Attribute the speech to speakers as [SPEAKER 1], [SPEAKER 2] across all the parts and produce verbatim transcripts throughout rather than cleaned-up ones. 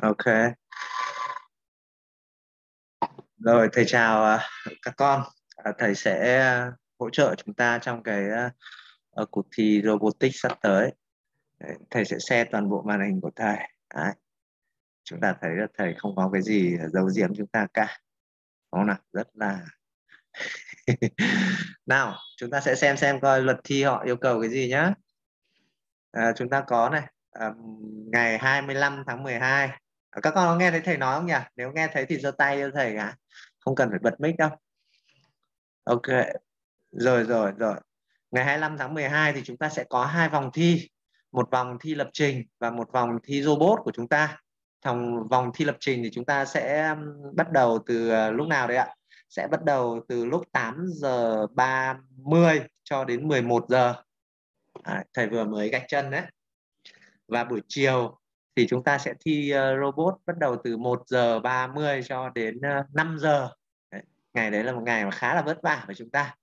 [SPEAKER 1] Ok. Rồi thầy chào à, các con. À, thầy sẽ à, hỗ trợ chúng ta trong cái à, ờ, cuộc thi robotics sắp tới. Đấy, thầy sẽ share toàn bộ màn hình của thầy. Đấy, chúng ta thấy là thầy không có cái gì giấu giếm chúng ta cả. Đúng không nào? Rất là nào, chúng ta sẽ xem xem coi luật thi họ yêu cầu cái gì nhá. À, chúng ta có này, à, ngày hai mươi lăm tháng mười hai. À, các con có nghe thấy thầy nói không nhỉ? Nếu nghe thấy thì giơ tay cho thầy cả. Không cần phải bật mic đâu. Ok. Rồi rồi rồi. Ngày hai mươi lăm tháng mười hai thì chúng ta sẽ có hai vòng thi, một vòng thi lập trình và một vòng thi robot của chúng ta. Trong vòng thi lập trình thì chúng ta sẽ um, bắt đầu từ uh, lúc nào đấy ạ? Sẽ bắt đầu từ lúc tám giờ ba mươi cho đến mười một giờ. Đấy, thầy vừa mới gạch chân đấy. Và buổi chiều thì chúng ta sẽ thi uh, robot bắt đầu từ một giờ ba mươi cho đến uh, năm giờ. Đấy, ngày đấy là một ngày mà khá là vất vả với chúng ta.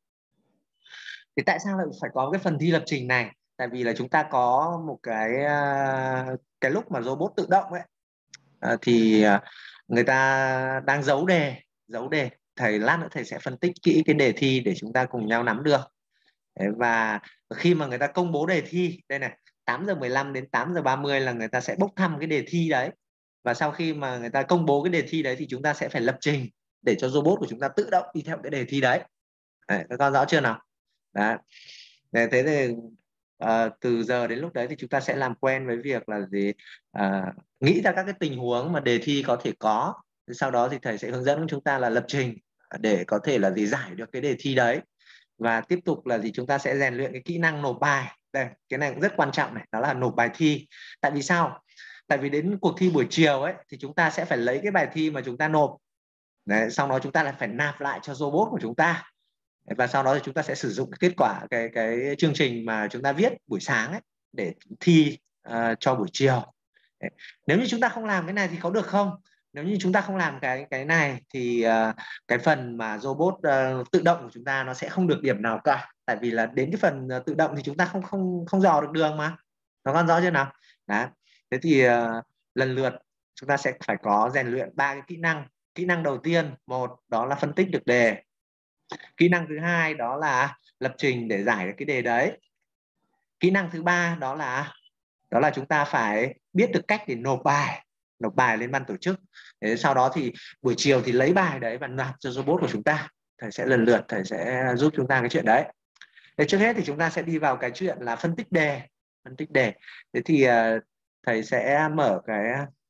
[SPEAKER 1] Thì tại sao lại phải có cái phần thi lập trình này? Tại vì là chúng ta có một cái à, cái lúc mà robot tự động ấy, à, thì à, người ta đang giấu đề, giấu đề. Thầy lát nữa thầy sẽ phân tích kỹ cái đề thi để chúng ta cùng nhau nắm được. Đấy, và khi mà người ta công bố đề thi, đây này, tám giờ mười lăm đến tám giờ ba mươi là người ta sẽ bốc thăm cái đề thi đấy. Và sau khi mà người ta công bố cái đề thi đấy thì chúng ta sẽ phải lập trình để cho robot của chúng ta tự động đi theo cái đề thi đấy. Đấy, các con rõ chưa nào? Đấy. Thế thế thì à, từ giờ đến lúc đấy thì chúng ta sẽ làm quen với việc là gì, à, nghĩ ra các cái tình huống mà đề thi có thể có. Sau đó thì thầy sẽ hướng dẫn chúng ta là lập trình để có thể là gì giải được cái đề thi đấy. Và tiếp tục là gì, chúng ta sẽ rèn luyện cái kỹ năng nộp bài. Đây, cái này cũng rất quan trọng này, đó là nộp bài thi. Tại vì sao? Tại vì đến cuộc thi buổi chiều ấy thì chúng ta sẽ phải lấy cái bài thi mà chúng ta nộp. Đấy, sau đó chúng ta lại phải nạp lại cho robot của chúng ta. Và sau đó thì chúng ta sẽ sử dụng cái kết quả cái cái chương trình mà chúng ta viết buổi sáng ấy để thi uh, cho buổi chiều. Đấy. Nếu như chúng ta không làm cái này thì có được không? Nếu như chúng ta không làm cái cái này thì uh, cái phần mà robot uh, tự động của chúng ta nó sẽ không được điểm nào cả. Tại vì là đến cái phần uh, tự động thì chúng ta không không không dò được đường mà. Nó con rõ chưa nào? Đấy. Thế thì uh, lần lượt chúng ta sẽ phải có rèn luyện ba cái kỹ năng. Kỹ năng đầu tiên, một đó là phân tích được đề. Kỹ năng thứ hai đó là lập trình để giải được cái đề đấy. Kỹ năng thứ ba đó là đó là chúng ta phải biết được cách để nộp bài, nộp bài lên ban tổ chức. Thế sau đó thì buổi chiều thì lấy bài đấy và nạp cho robot của chúng ta. Thầy sẽ lần lượt thầy sẽ giúp chúng ta cái chuyện đấy. Thế trước hết thì chúng ta sẽ đi vào cái chuyện là phân tích đề, phân tích đề. Thế thì uh, thầy sẽ mở cái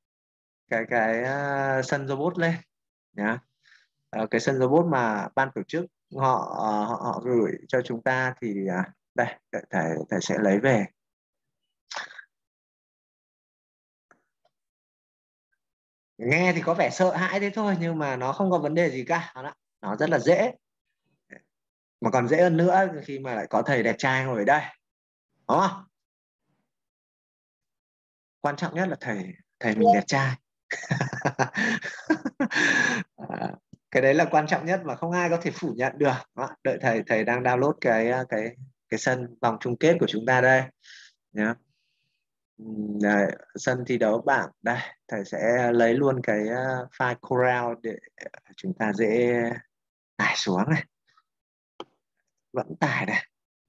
[SPEAKER 1] cái cái uh, sân robot lên nhá. Uh, cái sân robot mà ban tổ chức họ họ, họ gửi cho chúng ta thì uh, đây thầy thầy sẽ lấy về. Nghe thì có vẻ sợ hãi thế thôi nhưng mà nó không có vấn đề gì cả, nó, nó rất là dễ, mà còn dễ hơn nữa khi mà lại có thầy đẹp trai ngồi ở đây, đúng không? Quan trọng nhất là thầy thầy mình đẹp trai. À, cái đấy là quan trọng nhất mà không ai có thể phủ nhận được. Đó, đợi thầy thầy đang download cái cái cái sân vòng chung kết của chúng ta đây nhá. Đấy, sân thi đấu bảng đây, thầy sẽ lấy luôn cái uh, file Corel để chúng ta dễ tải xuống này, vẫn tải này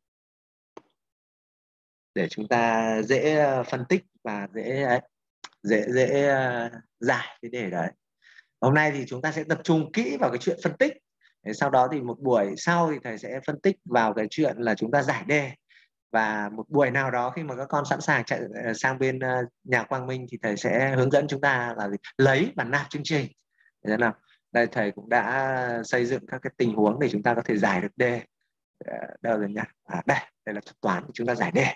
[SPEAKER 1] để chúng ta dễ uh, phân tích và dễ ấy, dễ dễ uh, giải cái đề đấy. Hôm nay thì chúng ta sẽ tập trung kỹ vào cái chuyện phân tích. Thế sau đó thì một buổi sau thì thầy sẽ phân tích vào cái chuyện là chúng ta giải đề. Và một buổi nào đó khi mà các con sẵn sàng chạy sang bên nhà Quang Minh thì thầy sẽ hướng dẫn chúng ta là lấy và nạp chương trình. Thế nào? Đây thầy cũng đã xây dựng các cái tình huống để chúng ta có thể giải được đề. Đâu rồi nhỉ? À, đây, đây là thuật toán để chúng ta giải đề.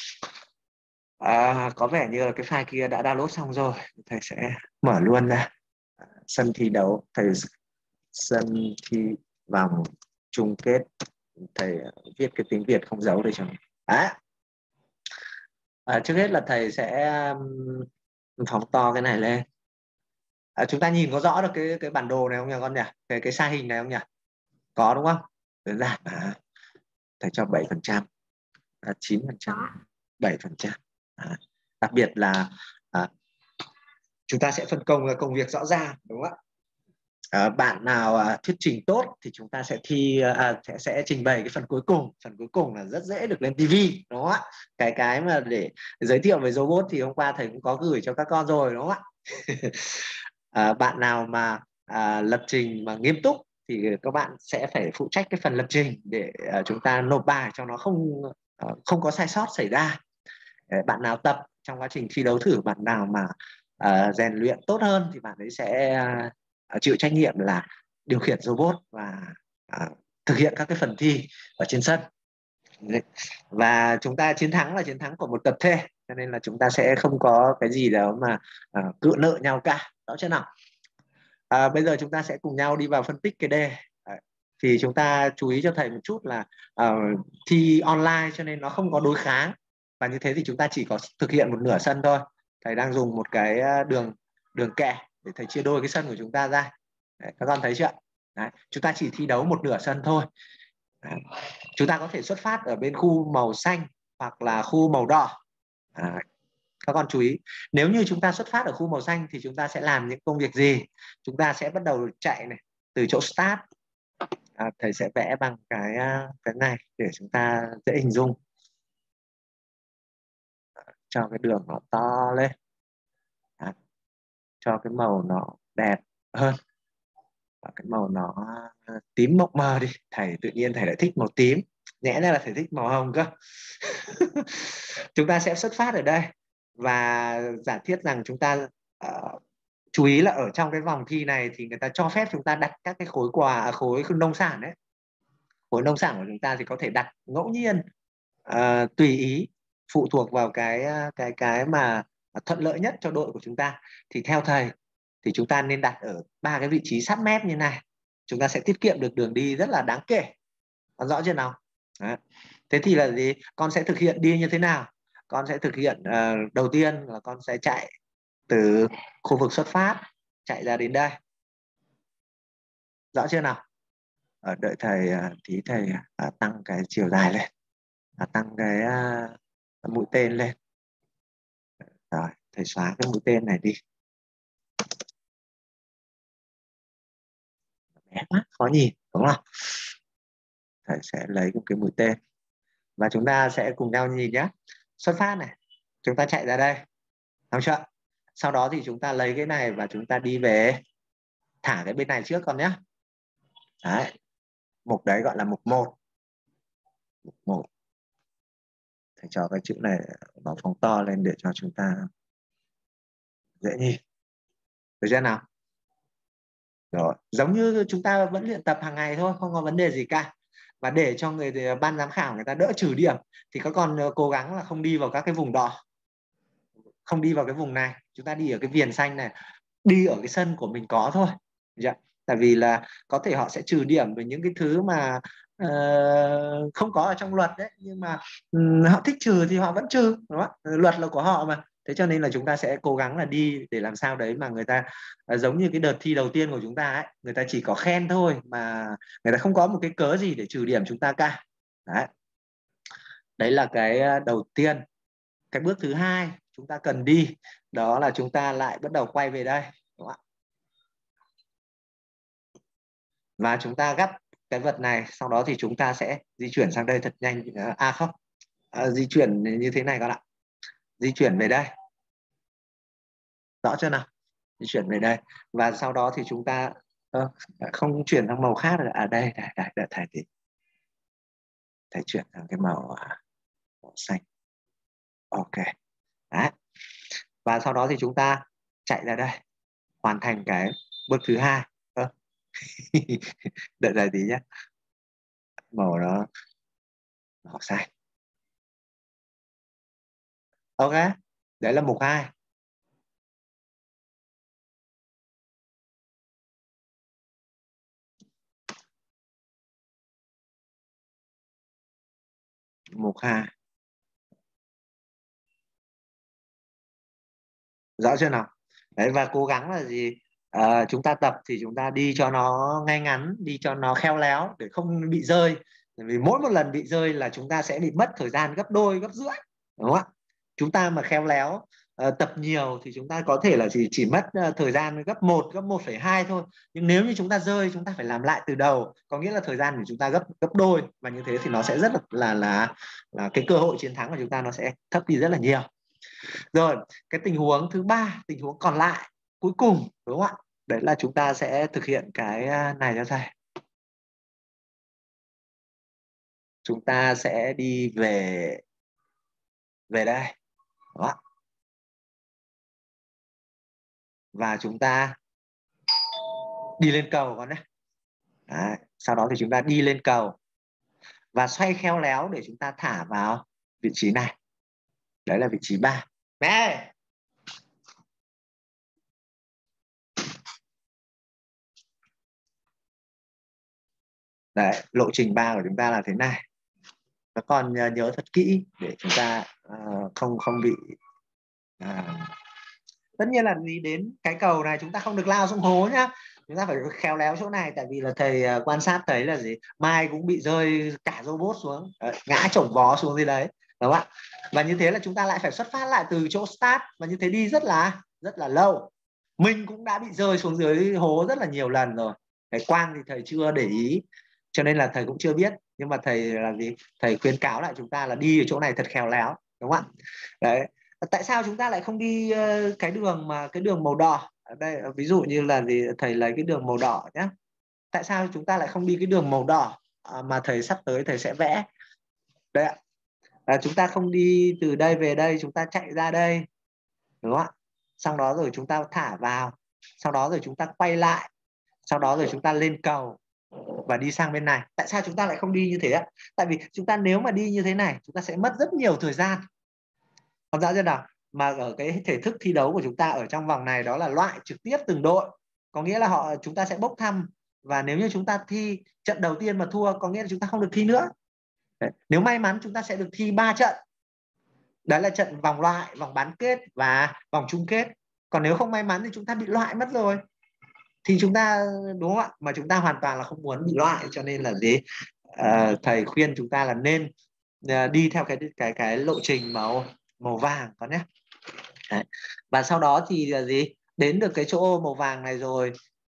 [SPEAKER 1] À, có vẻ như là cái file kia đã download xong rồi. Thầy sẽ mở luôn ra. Sân thi đấu, thầy sân thi vòng chung kết, thầy viết cái tiếng Việt không giấu đây cho mình. À, à, trước hết là thầy sẽ um, phóng to cái này lên. À, chúng ta nhìn có rõ được cái cái bản đồ này không nhỉ con nhỉ? Cái cái xa hình này không nhỉ? Có đúng không? Đơn giản mà. Thầy cho bảy phần trăm, chín phần trăm, bảy phần trăm. À, đặc biệt là à, chúng ta sẽ phân công công việc rõ ràng, đúng không ạ? À, bạn nào à, thuyết trình tốt thì chúng ta sẽ thi à, sẽ, sẽ trình bày cái phần cuối cùng. Phần cuối cùng là rất dễ được lên tivi, đúng không ạ? Cái cái mà để giới thiệu về robot thì hôm qua thầy cũng có gửi cho các con rồi, đúng không ạ? À, bạn nào mà à, lập trình mà nghiêm túc thì các bạn sẽ phải phụ trách cái phần lập trình để à, chúng ta nộp bài cho nó không à, không có sai sót xảy ra. Để bạn nào tập trong quá trình thi đấu thử, bạn nào mà à, rèn luyện tốt hơn thì bạn ấy sẽ à, chịu trách nhiệm là điều khiển robot và à, thực hiện các cái phần thi ở trên sân. Và chúng ta chiến thắng là chiến thắng của một tập thể, cho nên là chúng ta sẽ không có cái gì đó mà à, cự nợ nhau cả, rõ chưa nào? À, bây giờ chúng ta sẽ cùng nhau đi vào phân tích cái đề. Đấy. Thì chúng ta chú ý cho thầy một chút là uh, thi online cho nên nó không có đối kháng, và như thế thì chúng ta chỉ có thực hiện một nửa sân thôi. Thầy đang dùng một cái đường đường kẻ để thầy chia đôi cái sân của chúng ta ra. Đấy, các con thấy chưa? Đấy, chúng ta chỉ thi đấu một nửa sân thôi. Đấy. Chúng ta có thể xuất phát ở bên khu màu xanh hoặc là khu màu đỏ. Đấy. Các con chú ý, nếu như chúng ta xuất phát ở khu màu xanh thì chúng ta sẽ làm những công việc gì? Chúng ta sẽ bắt đầu chạy này từ chỗ start. À, thầy sẽ vẽ bằng cái cái này để chúng ta dễ hình dung. Cho cái đường nó to lên. À, cho cái màu nó đẹp hơn. Và cái màu nó tím mộng mờ đi. Thầy tự nhiên thầy lại thích màu tím. Nhẽ ra là thầy thích màu hồng cơ. Chúng ta sẽ xuất phát ở đây và giả thiết rằng chúng ta uh, chú ý là ở trong cái vòng thi này thì người ta cho phép chúng ta đặt các cái khối quà, khối nông sản đấy. Khối nông sản của chúng ta thì có thể đặt ngẫu nhiên, uh, tùy ý, phụ thuộc vào cái cái cái mà thuận lợi nhất cho đội của chúng ta. Thì theo thầy thì chúng ta nên đặt ở ba cái vị trí sát mép như này, chúng ta sẽ tiết kiệm được đường đi rất là đáng kể. Có rõ chưa nào? Đấy. Thế thì là gì? Con sẽ thực hiện đi như thế nào? Con sẽ thực hiện uh, đầu tiên là con sẽ chạy từ khu vực xuất phát chạy ra đến đây. Rõ chưa nào? Ở đợi thầy tí thầy à, tăng cái chiều dài lên, à, tăng cái à, mũi tên lên. Rồi thầy xóa cái mũi tên này đi, bé quá khó nhìn đúng không? Thầy sẽ lấy một cái mũi tên và chúng ta sẽ cùng nhau nhìn nhé. Xuất phát này, chúng ta chạy ra đây, đúng chưa? Sau đó thì chúng ta lấy cái này và chúng ta đi về, thả cái bên này trước con nhé. Đấy, mục đấy gọi là mục một. Mục một. Thầy cho cái chữ này nó phóng to lên để cho chúng ta dễ nhìn. Được chưa nào? Rồi, giống như chúng ta vẫn luyện tập hàng ngày thôi, không có vấn đề gì cả. Và để cho người ban giám khảo người ta đỡ trừ điểm thì các con cố gắng là không đi vào các cái vùng đỏ, không đi vào cái vùng này, chúng ta đi ở cái viền xanh này, đi ở cái sân của mình có thôi. Được chưa? Tại vì là có thể họ sẽ trừ điểm về những cái thứ mà uh, không có ở trong luật đấy, nhưng mà um, họ thích trừ thì họ vẫn trừ, đúng không? Luật là của họ mà. Thế cho nên là chúng ta sẽ cố gắng là đi để làm sao đấy mà người ta uh, giống như cái đợt thi đầu tiên của chúng ta ấy, người ta chỉ có khen thôi mà người ta không có một cái cớ gì để trừ điểm chúng ta cả. Đấy, đấy là cái đầu tiên. Cái bước thứ hai chúng ta cần đi đó là chúng ta lại bắt đầu quay về đây, đúng không ạ? Và chúng ta gấp cái vật này, sau đó thì chúng ta sẽ di chuyển sang đây thật nhanh. À không, à, di chuyển như thế này các bạn ạ, di chuyển về đây, rõ chưa nào? Di chuyển về đây và sau đó thì chúng ta ờ, không chuyển sang màu khác được. À đây, đây, đây, đây thầy thì thầy chuyển sang cái màu, màu xanh. Ok. Đấy. Và sau đó thì chúng ta chạy ra đây, hoàn thành cái bước thứ hai. Ờ. Đợi đây tí nhé, màu đó màu xanh. Ok, đấy là mục hai. Mục hai. Rõ chưa nào? Đấy, và cố gắng là gì? À, chúng ta tập thì chúng ta đi cho nó ngay ngắn, đi cho nó khéo léo để không bị rơi. Bởi vì mỗi một lần bị rơi là chúng ta sẽ bị mất thời gian gấp đôi, gấp rưỡi, đúng không ạ? Chúng ta mà khéo léo uh, tập nhiều thì chúng ta có thể là chỉ chỉ mất uh, thời gian gấp một, gấp một phẩy hai thôi. Nhưng nếu như chúng ta rơi, chúng ta phải làm lại từ đầu, có nghĩa là thời gian của chúng ta gấp gấp đôi, và như thế thì nó sẽ rất là là là, là cái cơ hội chiến thắng của chúng ta nó sẽ thấp đi rất là nhiều. Rồi, cái tình huống thứ ba, tình huống còn lại cuối cùng, đúng không ạ? Đấy là chúng ta sẽ thực hiện cái này cho thầy. Chúng ta sẽ đi về về đây, đó. Và chúng ta đi lên cầu con đấy. Đấy. Sau đó thì chúng ta đi lên cầu và xoay khéo léo để chúng ta thả vào vị trí này. Đấy là vị trí ba. Mẹ! Đấy, lộ trình ba của chúng ta là thế này. Các con nhớ thật kỹ để chúng ta uh, không không bị uh... tất nhiên là gì, đến cái cầu này chúng ta không được lao xuống hố nhá, chúng ta phải khéo léo chỗ này, tại vì là thầy uh, quan sát thấy là gì, Mai cũng bị rơi cả robot xuống, đấy, ngã chổng vó xuống gì đấy, đúng không ạ? Và như thế là chúng ta lại phải xuất phát lại từ chỗ start, và như thế đi rất là rất là lâu. Mình cũng đã bị rơi xuống dưới hố rất là nhiều lần rồi. Cái Quang thì thầy chưa để ý, cho nên là thầy cũng chưa biết, nhưng mà thầy là gì, thầy khuyến cáo lại chúng ta là đi ở chỗ này thật khéo léo, đúng không ạ? Đấy, tại sao chúng ta lại không đi cái đường mà cái đường màu đỏ ở đây, ví dụ như là gì, thầy lấy cái đường màu đỏ nhé. Tại sao chúng ta lại không đi cái đường màu đỏ mà thầy sắp tới thầy sẽ vẽ đây ạ? À, chúng ta không đi từ đây về đây, chúng ta chạy ra đây, đúng không ạ? Sau đó rồi chúng ta thả vào, sau đó rồi chúng ta quay lại, sau đó rồi chúng ta lên cầu và đi sang bên này. Tại sao chúng ta lại không đi như thế ạ? Tại vì chúng ta nếu mà đi như thế này, chúng ta sẽ mất rất nhiều thời gian. Còn rõ chưa nào? Mà ở cái thể thức thi đấu của chúng ta ở trong vòng này đó là loại trực tiếp từng đội, có nghĩa là họ chúng ta sẽ bốc thăm, và nếu như chúng ta thi trận đầu tiên mà thua, có nghĩa là chúng ta không được thi nữa. Đấy. Nếu may mắn chúng ta sẽ được thi ba trận. Đấy là trận vòng loại, vòng bán kết và vòng chung kết. Còn nếu không may mắn thì chúng ta bị loại mất rồi. Thì chúng ta, đúng không ạ? Mà chúng ta hoàn toàn là không muốn bị loại, cho nên là gì? À, thầy khuyên chúng ta là nên uh, đi theo cái cái cái lộ trình màu màu vàng con nhé. Đấy. Và sau đó thì là gì? Đến được cái chỗ màu vàng này rồi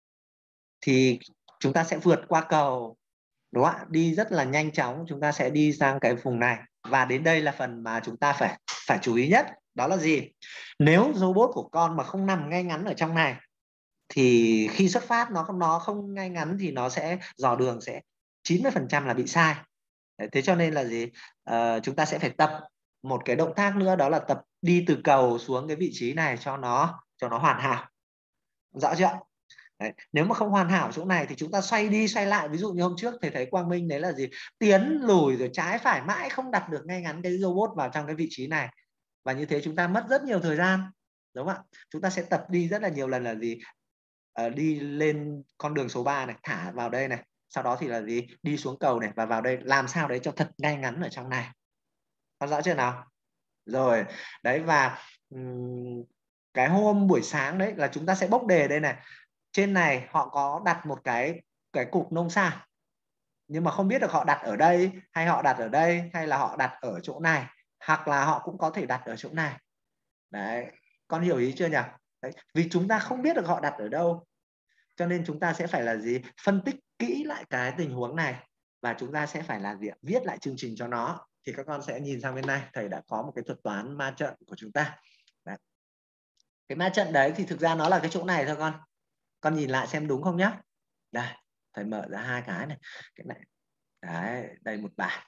[SPEAKER 1] thì chúng ta sẽ vượt qua cầu, đúng không ạ? Đi rất là nhanh chóng, chúng ta sẽ đi sang cái vùng này, và đến đây là phần mà chúng ta phải phải chú ý nhất, đó là gì? Nếu robot của con mà không nằm ngay ngắn ở trong này thì khi xuất phát nó không nó không ngay ngắn thì nó sẽ dò đường sẽ chín mươi phần trăm là bị sai. Đấy, thế cho nên là gì? À, chúng ta sẽ phải tập một cái động tác nữa, đó là tập đi từ cầu xuống cái vị trí này cho nó cho nó hoàn hảo. Rõ chưa? Đấy. Nếu mà không hoàn hảo chỗ này thì chúng ta xoay đi xoay lại, ví dụ như hôm trước thầy thấy Quang Minh đấy là gì, tiến lùi rồi trái phải mãi không đặt được ngay ngắn cái robot vào trong cái vị trí này, và như thế chúng ta mất rất nhiều thời gian, đúng không ạ? Chúng ta sẽ tập đi rất là nhiều lần là gì, à, đi lên con đường số ba này, thả vào đây này, sau đó thì là gì, đi xuống cầu này và vào đây, làm sao đấy cho thật ngay ngắn ở trong này. Có rõ chưa nào? Rồi đấy, và um, cái hôm buổi sáng đấy là chúng ta sẽ bốc đề đây này, trên này họ có đặt một cái cái cục nông sản, nhưng mà không biết được họ đặt ở đây hay họ đặt ở đây hay là họ đặt ở chỗ này, hoặc là họ cũng có thể đặt ở chỗ này. Đấy, con hiểu ý chưa nhỉ? Đấy, vì chúng ta không biết được họ đặt ở đâu, cho nên chúng ta sẽ phải là gì, phân tích kỹ lại cái tình huống này, và chúng ta sẽ phải là gì, viết lại chương trình cho nó. Thì các con sẽ nhìn sang bên này, thầy đã có một cái thuật toán ma trận của chúng ta. Đấy. Cái ma trận đấy thì thực ra nó là cái chỗ này thôi con con nhìn lại xem đúng không nhá. Đây, thầy mở ra hai cái này, cái này đấy, đây một bài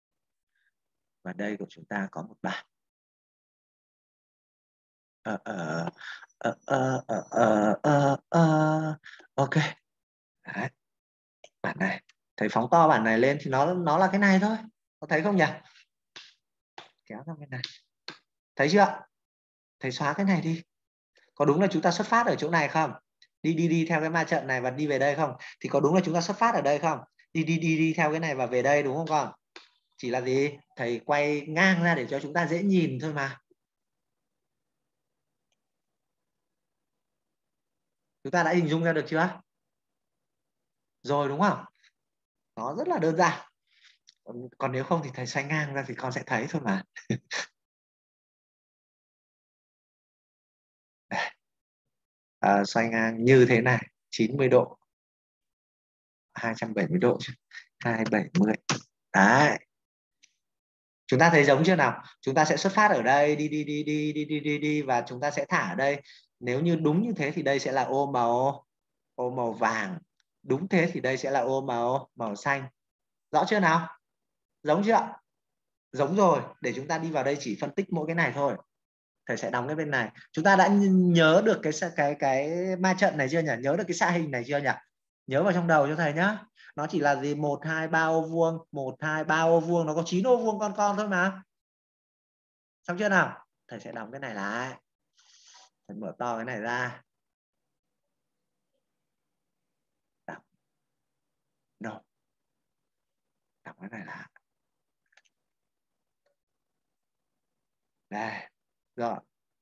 [SPEAKER 1] và đây của chúng ta có một bài. ờ ờ ờ ờ ờ ờ ờ ờ ok. Đấy, bản này thầy phóng to bản này lên thì nó nó là cái này thôi, có thấy không nhỉ? Kéo sang bên này, thấy chưa? Thầy xóa cái này đi, có đúng là chúng ta xuất phát ở chỗ này không? Đi đi đi theo cái ma trận này và đi về đây không? Thì có đúng là chúng ta xuất phát ở đây không? Đi đi đi đi theo cái này và về đây, đúng không con? Chỉ là gì, thầy quay ngang ra để cho chúng ta dễ nhìn thôi mà. Chúng ta đã hình dung ra được chưa? Rồi đúng không? Nó rất là đơn giản. Còn, còn nếu không thì thầy xoay ngang ra thì con sẽ thấy thôi mà. à, xoay ngang như thế này, chín mươi độ, hai trăm bảy mươi độ chứ, hai trăm bảy mươi. Đấy, chúng ta thấy giống chưa nào? Chúng ta sẽ xuất phát ở đây, đi đi đi đi đi đi đi đi và chúng ta sẽ thả ở đây. Nếu như đúng như thế thì đây sẽ là ô màu ô màu vàng. Đúng thế thì đây sẽ là ô màu màu xanh. Rõ chưa nào? Giống chưa? Giống rồi. Để chúng ta đi vào đây chỉ phân tích mỗi cái này thôi. Thầy sẽ đóng cái bên này. Chúng ta đã nhớ được cái cái cái ma trận này chưa nhỉ? Nhớ được cái xạ hình này chưa nhỉ? Nhớ vào trong đầu cho thầy nhá. Nó chỉ là gì? một hai ba ô vuông, một hai ba ô vuông, nó có chín ô vuông con con thôi mà. Xong chưa nào? Thầy sẽ đóng cái này lại. Thầy mở to cái này ra. Đóng. No. Đóng cái này lại. Đây. Rồi.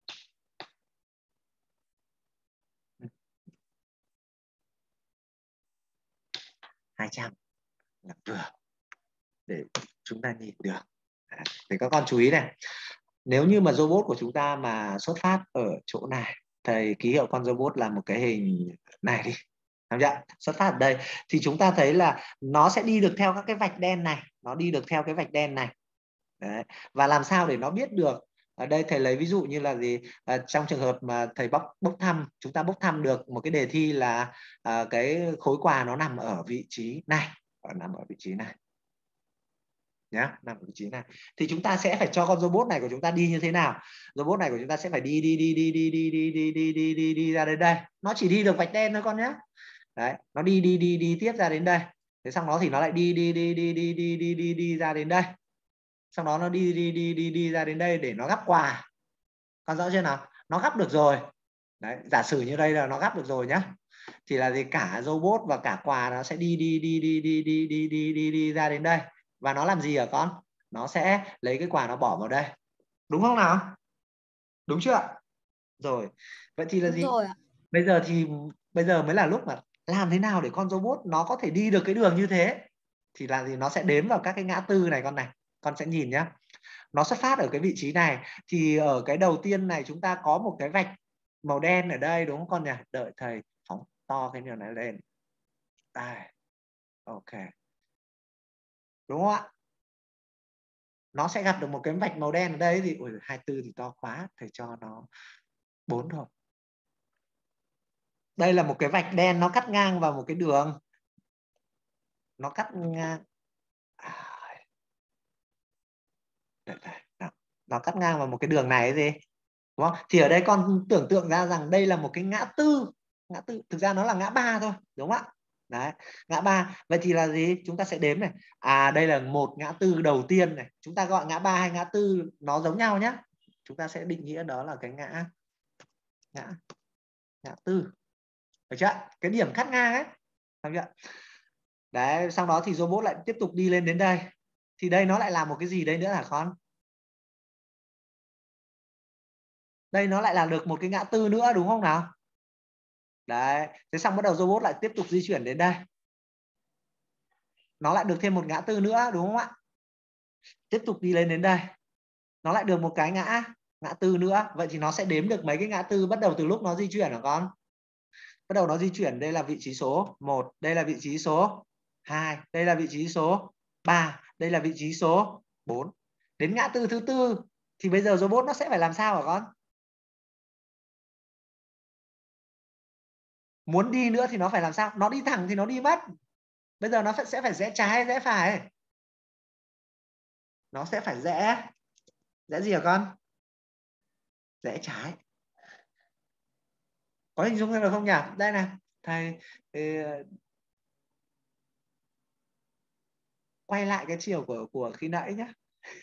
[SPEAKER 1] hai trăm là vừa để chúng ta nhìn được. Thì các con chú ý này, nếu như mà robot của chúng ta mà xuất phát ở chỗ này, thầy ký hiệu con robot là một cái hình này đi, không chưa? Xuất phát ở đây thì chúng ta thấy là nó sẽ đi được theo các cái vạch đen này, nó đi được theo cái vạch đen này. Đấy. Và làm sao để nó biết được? Ở đây thầy lấy ví dụ như là gì, à, trong trường hợp mà thầy bốc bốc thăm, chúng ta bốc thăm được một cái đề thi là à, cái khối quà nó nằm ở vị trí này, nằm ở vị trí này nhá, nằm ở vị trí này, thì chúng ta sẽ phải cho con robot này của chúng ta đi như thế nào? Robot này của chúng ta sẽ phải đi đi đi đi đi đi đi đi đi đi đi đi ra đến đây, nó chỉ đi được vạch đen thôi con nhé. Đấy, nó đi đi đi đi tiếp ra đến đây, thế xong đó thì nó lại đi đi đi đi đi đi đi đi đi ra đến đây, xong đó nó đi đi đi đi đi ra đến đây để nó gắp quà. Con rõ chưa nào? Nó gắp được rồi. Đấy, giả sử như đây là nó gắp được rồi nhá, thì là gì, cả robot và cả quà nó sẽ đi đi đi đi đi đi đi đi đi đi ra đến đây, và nó làm gì hả con? Nó sẽ lấy cái quà nó bỏ vào đây, đúng không nào? Đúng chưa? Rồi, vậy thì là
[SPEAKER 2] Đúng
[SPEAKER 1] gì?
[SPEAKER 2] rồi ạ.
[SPEAKER 1] Bây giờ thì bây giờ mới là lúc mà làm thế nào để con robot nó có thể đi được cái đường như thế, thì là gì, nó sẽ đếm vào các cái ngã tư này con này, con sẽ nhìn nhá. Nó xuất phát ở cái vị trí này, thì ở cái đầu tiên này chúng ta có một cái vạch màu đen ở đây, đúng không con nhỉ? Đợi thầy phóng to cái điều này lên. Đây. Ok. Đúng không ạ? Nó sẽ gặp được một cái vạch màu đen ở đây thì ui, hai mươi tư thì to quá, thầy cho nó bốn thôi. Đây là một cái vạch đen, nó cắt ngang vào một cái đường, nó cắt ngang à, đây, đây. Đó. Nó cắt ngang vào một cái đường này gì, đúng không? Thì ở đây con tưởng tượng ra rằng đây là một cái ngã tư, ngã tư thực ra nó là ngã ba thôi, đúng không ạ? Đấy, ngã ba. Vậy thì là gì? Chúng ta sẽ đếm này. À, đây là một ngã tư đầu tiên này. Chúng ta gọi ngã ba hay ngã tư nó giống nhau nhé. Chúng ta sẽ định nghĩa đó là cái ngã ngã ngã tư. Được chưa? Cái điểm cắt ngang ấy. Được chưa? Đấy, sau đó thì robot lại tiếp tục đi lên đến đây. Thì đây nó lại làm một cái gì đây nữa hả con? Đây nó lại là được một cái ngã tư nữa, đúng không nào? Đấy, thế xong bắt đầu robot lại tiếp tục di chuyển đến đây. Nó lại được thêm một ngã tư nữa, đúng không ạ? Tiếp tục đi lên đến đây. Nó lại được một cái ngã ngã tư nữa. Vậy thì nó sẽ đếm được mấy cái ngã tư bắt đầu từ lúc nó di chuyển hả con? Bắt đầu nó di chuyển, đây là vị trí số một, đây là vị trí số hai, đây là vị trí số ba, đây là vị trí số bốn. Đến ngã tư thứ tư thì bây giờ robot nó sẽ phải làm sao hả con? Muốn đi nữa thì nó phải làm sao? Nó đi thẳng thì nó đi mất. Bây giờ nó sẽ phải rẽ trái hay rẽ phải? Nó sẽ phải rẽ rẽ gì hả con? Rẽ trái. Có hình dung ra được không nhỉ? Đây này, thầy thì quay lại cái chiều của của khi nãy nhé.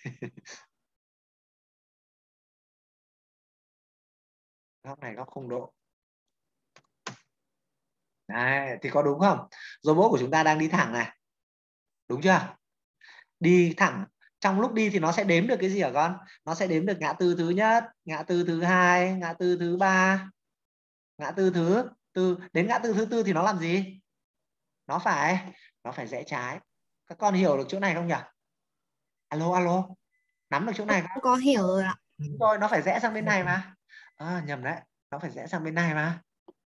[SPEAKER 1] Góc này góc không độ. Đấy, thì có đúng không? Robot của chúng ta đang đi thẳng này. Đúng chưa? Đi thẳng. Trong lúc đi thì nó sẽ đếm được cái gì hả con? Nó sẽ đếm được ngã tư thứ nhất, ngã tư thứ hai, ngã tư thứ ba, ngã tư thứ tư. Đến ngã tư thứ tư thì nó làm gì? Nó phải nó phải rẽ trái. Các con hiểu được chỗ này không nhỉ? Alo alo, nắm được chỗ này không?
[SPEAKER 2] Con có hiểu rồi ạ.
[SPEAKER 1] Đúng rồi, nó phải rẽ sang bên này mà. À, nhầm đấy, nó phải rẽ sang bên này mà.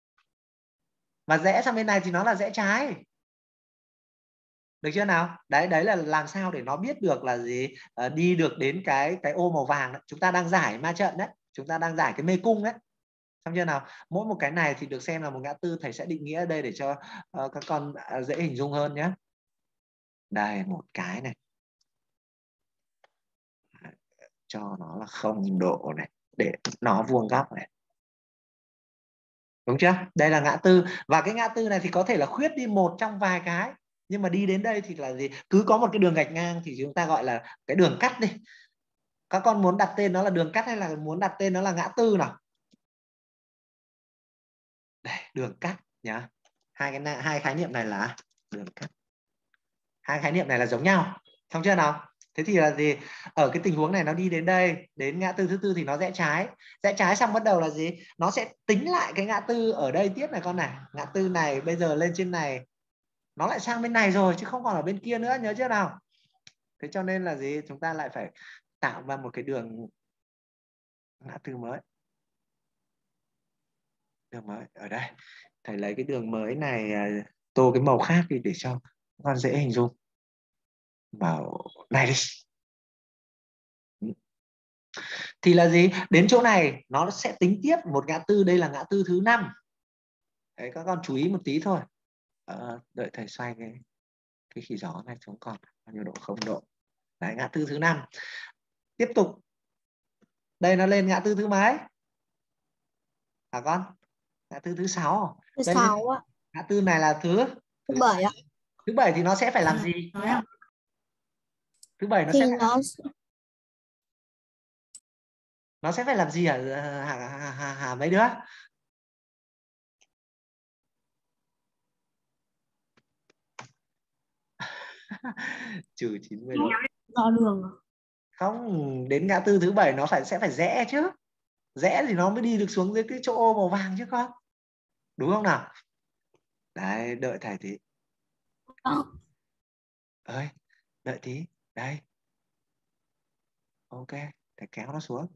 [SPEAKER 1] Mà rẽ sang bên này thì nó là rẽ trái. Được chưa nào? Đấy, đấy là làm sao để nó biết được là gì, à, đi được đến cái cái ô màu vàng đấy. Chúng ta đang giải ma trận đấy, chúng ta đang giải cái mê cung đấy. Xong chưa nào? Mỗi một cái này thì được xem là một ngã tư, thầy sẽ định nghĩa ở đây để cho uh, các con uh, dễ hình dung hơn nhé. Đây một cái này, cho nó là không độ này để nó vuông góc này. Đúng chưa? Đây là ngã tư, và cái ngã tư này thì có thể là khuyết đi một trong vài cái, nhưng mà đi đến đây thì là gì? Cứ có một cái đường gạch ngang thì chúng ta gọi là cái đường cắt đi. Các con muốn đặt tên nó là đường cắt hay là muốn đặt tên nó là ngã tư nào? Đây, đường cắt nhá. Hai cái hai khái niệm này là đường cắt. Hai khái niệm này là giống nhau. Xong chưa nào? Thế thì là gì? Ở cái tình huống này nó đi đến đây, đến ngã tư thứ tư thì nó rẽ trái. Rẽ trái xong bắt đầu là gì? Nó sẽ tính lại cái ngã tư ở đây tiếp này con này. Ngã tư này bây giờ lên trên này, nó lại sang bên này rồi chứ không còn ở bên kia nữa, nhớ chưa nào? Thế cho nên là gì? Chúng ta lại phải tạo ra một cái đường ngã tư mới. Đường mới ở đây. Thầy lấy cái đường mới này tô cái màu khác đi để cho con dễ hình dung. Màu này đi. Thì là gì? Đến chỗ này nó sẽ tính tiếp một ngã tư, đây là ngã tư thứ năm. Đấy, các con chú ý một tí thôi. À, đợi thầy xoay cái cái khí gió này xuống còn bao nhiêu độ, không độ. Đấy, ngã tư thứ năm. Tiếp tục. Đây nó lên ngã tư thứ mấy? Hả con? Ngã tư thứ sáu.
[SPEAKER 2] Thứ
[SPEAKER 1] Đây
[SPEAKER 2] sáu ạ.
[SPEAKER 1] Ngã tư này là thứ
[SPEAKER 2] Thứ bảy ạ.
[SPEAKER 1] Thứ bảy thì nó sẽ phải làm gì?
[SPEAKER 2] À,
[SPEAKER 1] Thứ bảy nó
[SPEAKER 2] thì
[SPEAKER 1] sẽ phải
[SPEAKER 2] nó
[SPEAKER 1] nó sẽ phải làm gì hả hả, hả, hả, hả mấy đứa? Trừ chín mươi độ.
[SPEAKER 2] dò đường.
[SPEAKER 1] Không, đến ngã tư thứ bảy nó phải sẽ phải rẽ chứ. Rẽ thì nó mới đi được xuống dưới cái chỗ ô màu vàng chứ con. Đúng không nào? Đấy, đợi thầy tí. Ơi, đợi tí. Đây. Ok, thầy kéo nó xuống.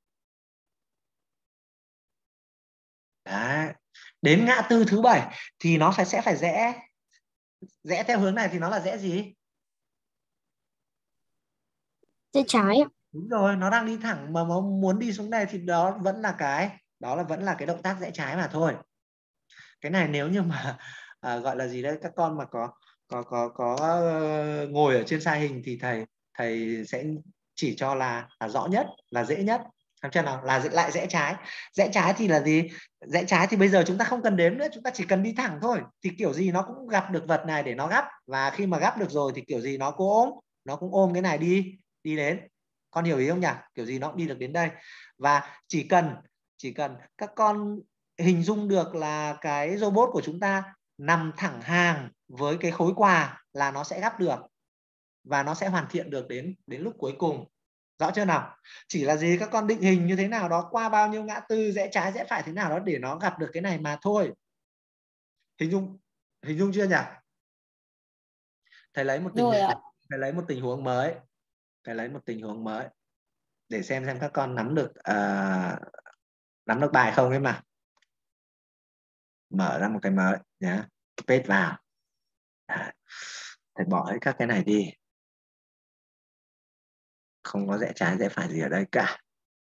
[SPEAKER 1] Đấy. Đến ngã tư thứ bảy thì nó phải sẽ phải rẽ. Rẽ theo hướng này thì nó là rẽ gì?
[SPEAKER 2] Rẽ trái ạ.
[SPEAKER 1] Đúng rồi, nó đang đi thẳng mà nó muốn đi xuống này thì đó vẫn là cái đó là vẫn là cái động tác rẽ trái mà thôi. Cái này nếu như mà à, gọi là gì đấy, các con mà có có có có uh, ngồi ở trên xa hình thì thầy thầy sẽ chỉ cho là, là rõ nhất, là dễ nhất. Làm chưa nào? Là lại rẽ trái. Rẽ trái thì là gì? Rẽ trái thì bây giờ chúng ta không cần đếm nữa, chúng ta chỉ cần đi thẳng thôi. Thì kiểu gì nó cũng gặp được vật này để nó gắp, và khi mà gắp được rồi thì kiểu gì nó cũng ôm, nó cũng ôm cái này đi đi đến. Con hiểu ý không nhỉ? Kiểu gì nó cũng đi được đến đây. Và chỉ cần chỉ cần các con hình dung được là cái robot của chúng ta nằm thẳng hàng với cái khối quà là nó sẽ gắp được và nó sẽ hoàn thiện được đến đến lúc cuối cùng. Rõ chưa nào? Chỉ là gì, các con định hình như thế nào đó, qua bao nhiêu ngã tư, rẽ trái rẽ phải thế nào đó để nó gặp được cái này mà thôi. Hình dung hình dung chưa nhỉ? Thầy lấy một tình
[SPEAKER 2] Rồi
[SPEAKER 1] huống
[SPEAKER 2] ạ.
[SPEAKER 1] thầy lấy một tình huống mới thầy lấy một tình huống mới để xem xem các con nắm được uh, nắm được bài không ấy mà. Mở ra một cái mới nhé, paste vào. Thầy bỏ hết các cái này đi, không có rẽ trái rẽ phải gì ở đây cả.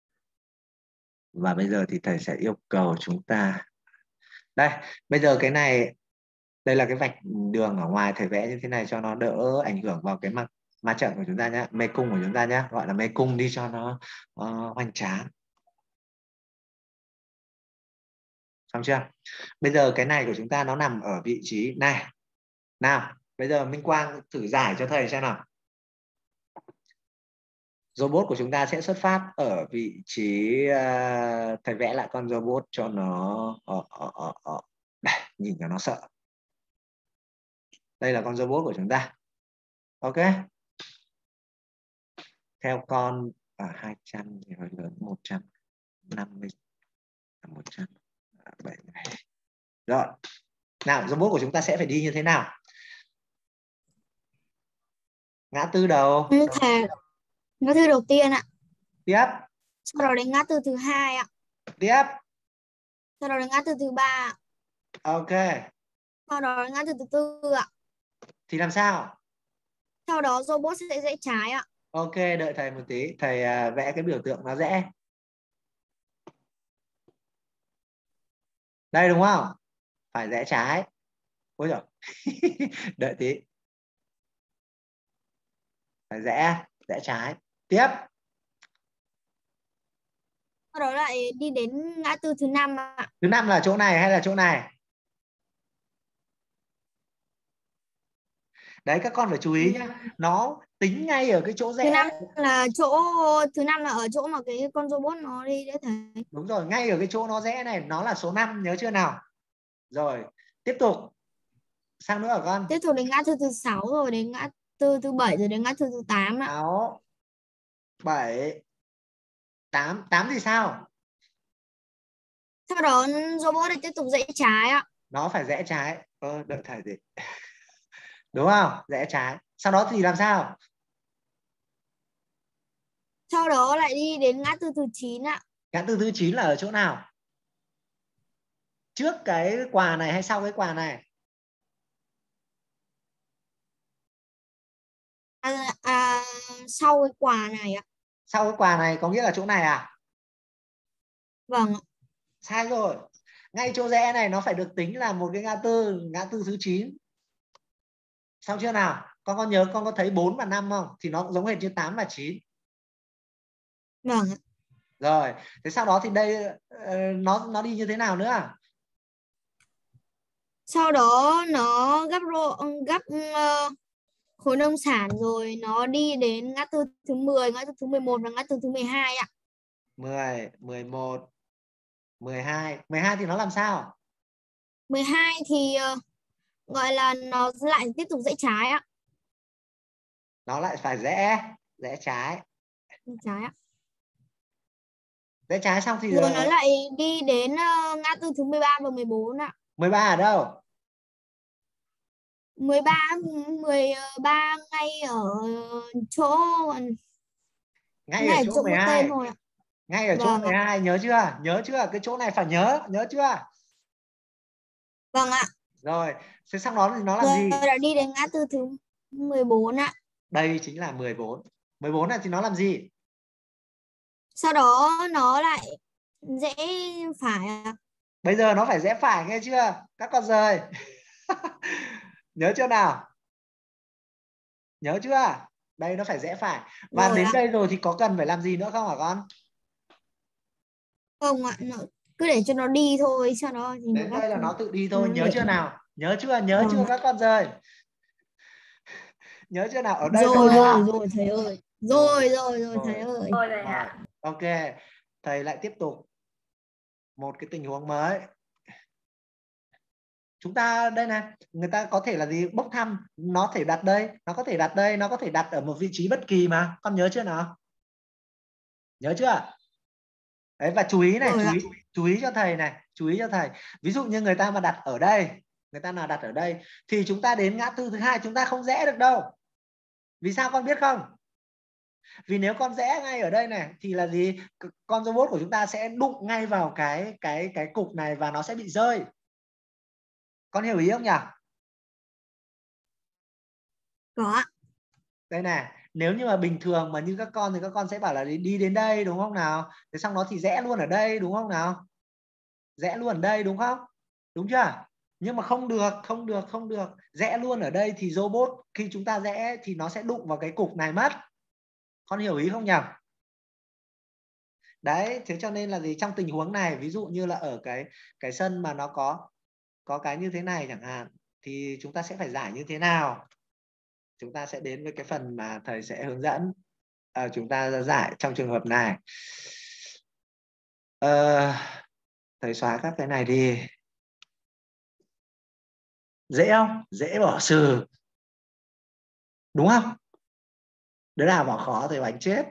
[SPEAKER 1] Và bây giờ thì thầy sẽ yêu cầu chúng ta, đây bây giờ cái này, đây là cái vạch đường ở ngoài, thầy vẽ như thế này cho nó đỡ ảnh hưởng vào cái mặt ma trận của chúng ta nhé, mê cung của chúng ta nhé, gọi là mê cung đi cho nó uh, hoành tráng. Xong chưa? Bây giờ cái này của chúng ta nó nằm ở vị trí này. Nào, bây giờ Minh Quang thử giải cho thầy xem nào. Robot của chúng ta sẽ xuất phát ở vị trí, uh, thầy vẽ lại con robot cho nó uh, uh, uh, uh. Đây, nhìn cho nó sợ. Đây là con robot của chúng ta. Ok. Theo con ở hai trăm thì hơi lớn, một trăm năm mươi, một trăm bảy mươi. Rồi. Nào, robot của chúng ta sẽ phải đi như thế nào? Ngã tư đầu.
[SPEAKER 2] Thà ngã tư đầu tiên ạ.
[SPEAKER 1] Tiếp.
[SPEAKER 2] Sau đó đến ngã tư thứ hai ạ.
[SPEAKER 1] Tiếp.
[SPEAKER 2] Sau đó đến ngã tư thứ ba.
[SPEAKER 1] Ok.
[SPEAKER 2] Sau đó đến ngã tư thứ tư ạ.
[SPEAKER 1] Thì làm sao?
[SPEAKER 2] Sau đó robot sẽ rẽ trái ạ.
[SPEAKER 1] Ok, đợi thầy một tí, thầy à, vẽ cái biểu tượng nó rẽ. Đây đúng không? Phải rẽ trái. Ôi giời. Đợi tí. Phải rẽ, rẽ trái. Tiếp.
[SPEAKER 2] Sau đó lại đi đến ngã tư thứ năm ạ.
[SPEAKER 1] Thứ năm là chỗ này hay là chỗ này? Đấy, các con phải chú ý nhá. Nó tính ngay ở cái chỗ
[SPEAKER 2] Thứ
[SPEAKER 1] rẽ.
[SPEAKER 2] năm là chỗ thứ năm là ở chỗ mà cái con robot nó đi đấy thầy.
[SPEAKER 1] Đúng rồi, ngay ở cái chỗ nó rẽ này, nó là số năm, nhớ chưa nào? Rồi, tiếp tục. Sang nữa hả con?
[SPEAKER 2] Tiếp tục đến ngã tư thứ sáu, rồi đến ngã tư thứ bảy, rồi đến ngã tư thứ tám ạ.
[SPEAKER 1] sáu, bảy, tám. tám thì sao?
[SPEAKER 2] Sau đó robot lại tiếp tục rẽ trái ạ.
[SPEAKER 1] Nó phải rẽ trái. Ờ, đợi thầy gì? Đúng không? Rẽ trái. Sau đó thì làm sao?
[SPEAKER 2] Sau đó lại đi đến ngã tư thứ chín ạ.
[SPEAKER 1] Ngã tư thứ chín là ở chỗ nào? Trước cái quà này hay sau cái quà này?
[SPEAKER 2] À, à, sau cái quả này ạ.
[SPEAKER 1] Sau cái quà này có nghĩa là chỗ này à?
[SPEAKER 2] Vâng ạ.
[SPEAKER 1] Sai rồi. Ngay chỗ rẽ này nó phải được tính là một cái ngã tư, ngã tư thứ chín. Xong chưa nào? Con có nhớ, con có thấy bốn và năm không? Thì nó cũng giống hệt như tám và chín.
[SPEAKER 2] Vâng ạ.
[SPEAKER 1] Rồi, thế sau đó thì đây uh, nó nó đi như thế nào nữa?
[SPEAKER 2] Sau đó nó gấp rô, gấp uh, khối nông sản, rồi nó đi đến ngã tư thứ mười, ngã tư thứ mười một và ngã tư thứ mười hai ạ.
[SPEAKER 1] mười, mười một, mười hai. mười hai thì nó làm sao?
[SPEAKER 2] mười hai thì uh, gọi là nó lại tiếp tục rẽ trái ạ.
[SPEAKER 1] Nó lại phải rẽ, rẽ trái.
[SPEAKER 2] Rẽ trái ạ.
[SPEAKER 1] Rẽ trái xong thì
[SPEAKER 2] Rồi nó
[SPEAKER 1] uh,
[SPEAKER 2] lại đi đến uh, ngã tư thứ mười ba và mười bốn ạ.
[SPEAKER 1] mười ba ở đâu?
[SPEAKER 2] mười ba, mười ba ngay ở chỗ
[SPEAKER 1] Ngay ở
[SPEAKER 2] ngay ở
[SPEAKER 1] chỗ
[SPEAKER 2] chỗ có tên
[SPEAKER 1] mười hai.
[SPEAKER 2] thôi ạ.
[SPEAKER 1] Ngay ở chỗ
[SPEAKER 2] Vâng ạ.
[SPEAKER 1] mười hai, nhớ chưa? Nhớ chưa? Cái chỗ này phải nhớ, nhớ chưa?
[SPEAKER 2] Vâng ạ.
[SPEAKER 1] Rồi, thế xong đó thì nó làm
[SPEAKER 2] Rồi
[SPEAKER 1] gì?
[SPEAKER 2] đã đi đến ngã tư thứ mười bốn ạ.
[SPEAKER 1] Đây chính là mười bốn. mười bốn này thì nó làm gì?
[SPEAKER 2] Sau đó nó lại rẽ phải ạ.
[SPEAKER 1] Bây giờ nó phải rẽ phải, nghe chưa? Các con rời. Nhớ chưa nào? Nhớ chưa? Đây nó phải rẽ phải. Và
[SPEAKER 2] Rồi
[SPEAKER 1] đến
[SPEAKER 2] ạ.
[SPEAKER 1] đây rồi thì có cần phải làm gì nữa không hả con?
[SPEAKER 2] Không ạ, nó, cứ để cho nó đi thôi, cho nó thì nó
[SPEAKER 1] Đến
[SPEAKER 2] gấp
[SPEAKER 1] đây là
[SPEAKER 2] thôi.
[SPEAKER 1] nó tự đi
[SPEAKER 2] Nó
[SPEAKER 1] thôi, nhớ
[SPEAKER 2] để.
[SPEAKER 1] chưa nào? Nhớ chưa? Nhớ
[SPEAKER 2] Vâng
[SPEAKER 1] chưa
[SPEAKER 2] ạ.
[SPEAKER 1] các con rời? Nhớ chưa nào? Ở đây
[SPEAKER 2] Rồi
[SPEAKER 1] thôi
[SPEAKER 2] rồi
[SPEAKER 1] nhá.
[SPEAKER 2] rồi thầy ơi.
[SPEAKER 1] Rồi,
[SPEAKER 2] Rồi rồi rồi thầy
[SPEAKER 1] rồi.
[SPEAKER 2] ơi.
[SPEAKER 1] Rồi, ok. Thầy lại tiếp tục một cái tình huống mới. Chúng ta đây này, người ta có thể là gì? Bốc thăm, nó thể đặt đây, nó có thể đặt đây, nó có thể đặt ở một vị trí bất kỳ mà. Con nhớ chưa nào? Nhớ chưa? Đấy, và chú ý này,
[SPEAKER 2] Rồi
[SPEAKER 1] chú
[SPEAKER 2] ạ.
[SPEAKER 1] ý chú ý cho thầy này, chú ý cho thầy. Ví dụ như người ta mà đặt ở đây, người ta nào đặt ở đây thì chúng ta đến ngã tư thứ hai chúng ta không rẽ được đâu. Vì sao con biết không? Vì nếu con rẽ ngay ở đây này thì là gì? Con robot của chúng ta sẽ đụng ngay vào cái cái cái cục này và nó sẽ bị rơi. Con hiểu ý không nhỉ?
[SPEAKER 2] Có ạ.
[SPEAKER 1] Đây này, nếu như mà bình thường mà như các con thì các con sẽ bảo là đi đến đây đúng không nào? Thế xong nó thì rẽ luôn ở đây đúng không nào? Rẽ luôn ở đây đúng không? Đúng chưa? Nhưng mà không được, không được, không được. Rẽ luôn ở đây thì robot khi chúng ta rẽ thì nó sẽ đụng vào cái cục này mất. Con hiểu ý không nhỉ? Đấy, thế cho nên là gì, trong tình huống này ví dụ như là ở cái cái sân mà nó có có cái như thế này chẳng hạn thì chúng ta sẽ phải giải như thế nào? Chúng ta sẽ đến với cái phần mà thầy sẽ hướng dẫn à, chúng ta giải trong trường hợp này. À, thầy xóa các cái này đi. Dễ không? Dễ bỏ sừ. Đúng không? Đứa nào bỏ khó thì bánh chết.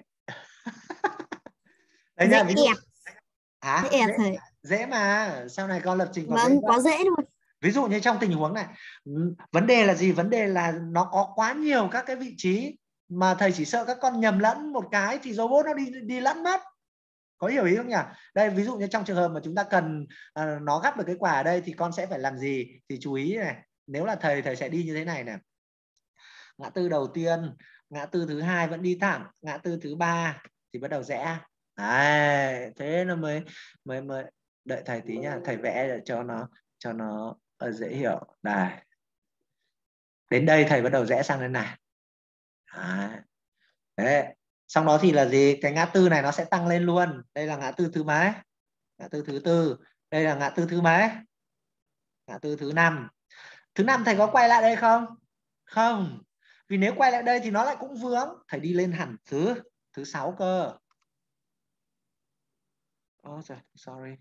[SPEAKER 1] Đây
[SPEAKER 2] Dễ
[SPEAKER 1] nha, ví dụ
[SPEAKER 2] ẹt. Dễ
[SPEAKER 1] hả?
[SPEAKER 2] ẹt
[SPEAKER 1] Dễ,
[SPEAKER 2] thầy.
[SPEAKER 1] dễ mà sau này con lập trình còn dễ
[SPEAKER 2] Vâng, quá
[SPEAKER 1] hơn.
[SPEAKER 2] dễ luôn.
[SPEAKER 1] Ví dụ như trong tình huống này, vấn đề là gì? Vấn đề là nó có quá nhiều các cái vị trí mà thầy chỉ sợ các con nhầm lẫn một cái thì robot nó đi đi lẫn mất. Có hiểu ý không nhỉ? Đây ví dụ như trong trường hợp mà chúng ta cần uh, nó gắp được cái quả ở đây thì con sẽ phải làm gì? Thì chú ý này, nếu là thầy thầy sẽ đi như thế này nè. Ngã tư đầu tiên, ngã tư thứ hai vẫn đi thẳng, ngã tư thứ ba thì bắt đầu rẽ. Đấy, thế nó mới mới mới đợi thầy tí nhá, thầy vẽ để cho nó cho nó dễ hiểu. Đây, đến đây thầy bắt đầu rẽ sang bên này. Đấy. Đấy. Xong đó thì là gì, cái ngã tư này nó sẽ tăng lên luôn. Đây là ngã tư thứ mấy? Ngã tư thứ tư. Đây là ngã tư thứ mấy? Ngã tư thứ năm. Thứ năm thầy có quay lại đây không? Không, vì nếu quay lại đây thì nó lại cũng vướng, thầy đi lên hẳn thứ thứ sáu cơ. Oh, sorry.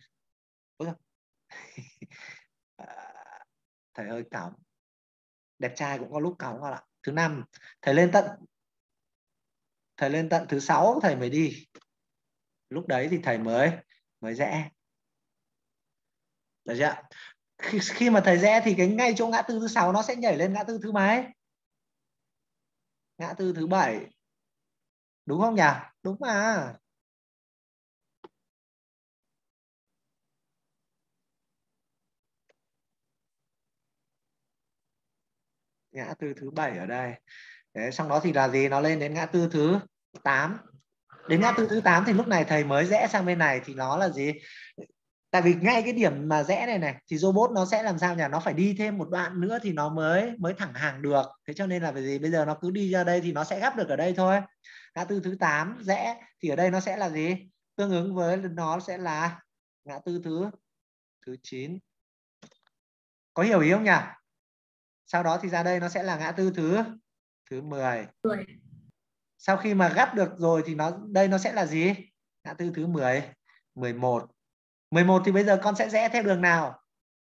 [SPEAKER 1] Thầy ơi cỏng, đẹp trai cũng có lúc cỏng các bạn ạ. Thứ năm thầy lên tận thầy lên tận thứ sáu thầy mới đi, lúc đấy thì thầy mới mới rẽ, được chưa? Khi, khi mà thầy rẽ thì cái ngay chỗ ngã tư thứ sáu nó sẽ nhảy lên ngã tư thứ mấy? Ngã tư thứ bảy, đúng không nhỉ? Đúng mà. Ngã tư thứ bảy ở đây. Đấy, xong đó thì là gì, nó lên đến ngã tư thứ tám. Đến ngã tư thứ tám thì lúc này thầy mới rẽ sang bên này thì nó là gì? Tại vì ngay cái điểm mà rẽ này này thì robot nó sẽ làm sao nhỉ? Nó phải đi thêm một đoạn nữa thì nó mới mới thẳng hàng được. Thế cho nên là vì gì? Bây giờ nó cứ đi ra đây thì nó sẽ gấp được ở đây thôi. Ngã tư thứ tám rẽ thì ở đây nó sẽ là gì? Tương ứng với nó sẽ là ngã tư thứ thứ chín. Có hiểu ý không nhỉ? Sau đó thì ra đây nó sẽ là ngã tư thứ thứ mười. Sau khi mà gấp được rồi thì nó đây nó sẽ là gì? Ngã tư thứ mười, mười một. mười một thì bây giờ con sẽ rẽ theo đường nào?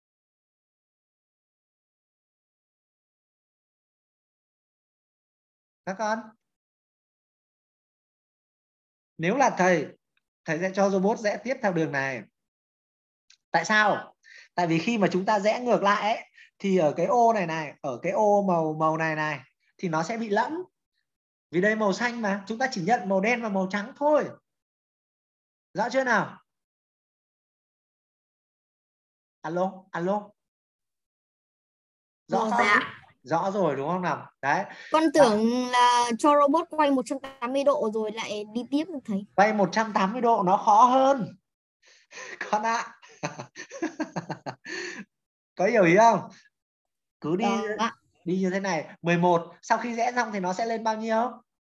[SPEAKER 1] Các con, nếu là thầy thầy sẽ cho robot rẽ tiếp theo đường này. Tại sao? Tại vì khi mà chúng ta rẽ ngược lại ấy, thì ở cái ô này này, ở cái ô màu màu này này thì nó sẽ bị lẫn. Vì đây màu xanh mà, chúng ta chỉ nhận màu đen và màu trắng thôi. Rõ chưa nào? Alo, alo. Rõ
[SPEAKER 2] Rồi
[SPEAKER 1] không?
[SPEAKER 2] thầy ạ.
[SPEAKER 1] Rõ rồi đúng không nào? Đấy.
[SPEAKER 2] Con
[SPEAKER 1] Đó.
[SPEAKER 2] tưởng là cho robot quay một trăm tám mươi độ rồi lại đi tiếp được thầy.
[SPEAKER 1] Quay một trăm tám mươi độ nó khó hơn. Con ạ. Có hiểu ý không? Cứ đi
[SPEAKER 2] Đó ạ.
[SPEAKER 1] đi như thế này. mười một sau khi rẽ xong thì nó sẽ lên bao nhiêu?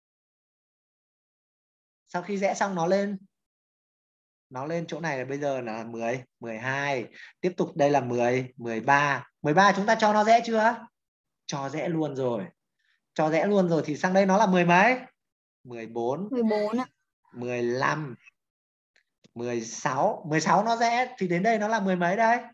[SPEAKER 1] Sau khi rẽ xong nó lên nó lên chỗ này là bây giờ là mười, mười hai, tiếp tục đây là mười, mười ba. mười ba chúng ta cho nó rẽ chưa? Cho rẽ luôn rồi. Cho rẽ luôn rồi thì sang đây nó là mười mấy? mười bốn,
[SPEAKER 2] mười bốn ạ.
[SPEAKER 1] mười lăm, mười sáu. mười sáu nó rẽ thì đến đây nó là mười mấy đây?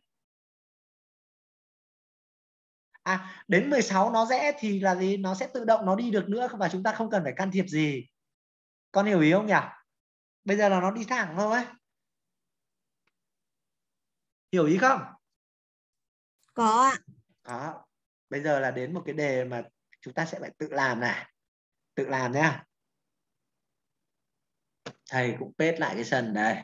[SPEAKER 1] À, đến mười sáu nó rẽ thì là gì? Nó sẽ tự động nó đi được nữa và chúng ta không cần phải can thiệp gì. Con hiểu ý không nhỉ? Bây giờ là nó đi thẳng thôi. Hiểu ý không?
[SPEAKER 2] Có ạ.
[SPEAKER 1] Đó. Bây giờ là đến một cái đề mà chúng ta sẽ phải tự làm này. Tự làm nhá. Thầy cũng paste lại cái sân đây.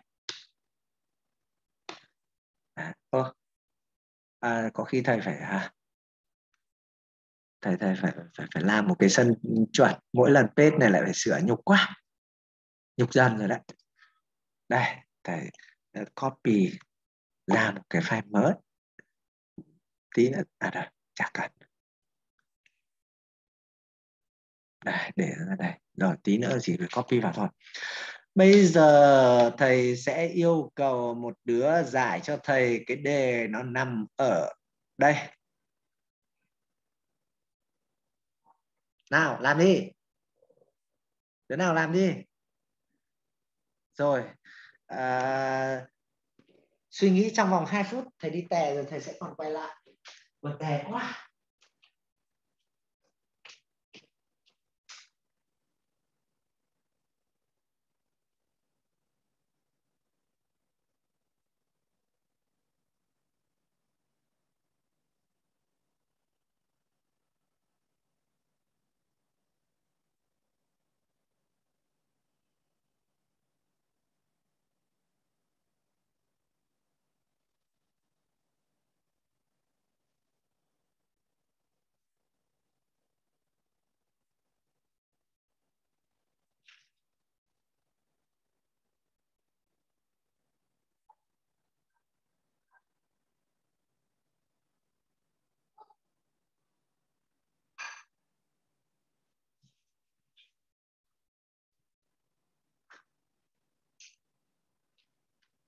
[SPEAKER 1] À, ô, à, có khi thầy phải à, thầy thầy phải phải phải làm một cái sân chuẩn, mỗi lần paste này lại phải sửa, nhục quá, nhục dần rồi đấy. Đây thầy copy ra một cái file mới tí nữa, à đây chả cần, đây để ra đây rồi, tí nữa chỉ phải copy vào thôi. Bây giờ thầy sẽ yêu cầu một đứa giải cho thầy cái đề nó nằm ở đây. Nào làm đi, đứa nào làm đi. Rồi à, suy nghĩ trong vòng hai phút, thầy đi tè rồi thầy sẽ còn quay lại. Vừa tè quá.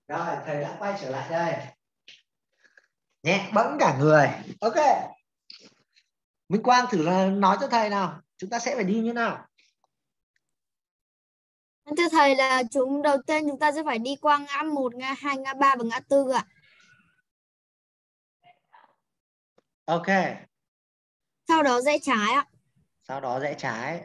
[SPEAKER 1] Rồi, thầy đã quay trở lại đây. Nhẹ bẫng cả người. Ok. Minh Quang thử là nói cho thầy nào. Chúng ta sẽ phải đi như nào?
[SPEAKER 2] Thưa thầy là chúng đầu tiên chúng ta sẽ phải đi qua ngã một, ngã hai, ngã ba và ngã tư ạ.
[SPEAKER 1] Ok.
[SPEAKER 2] Sau đó rẽ trái ạ.
[SPEAKER 1] Sau đó rẽ trái.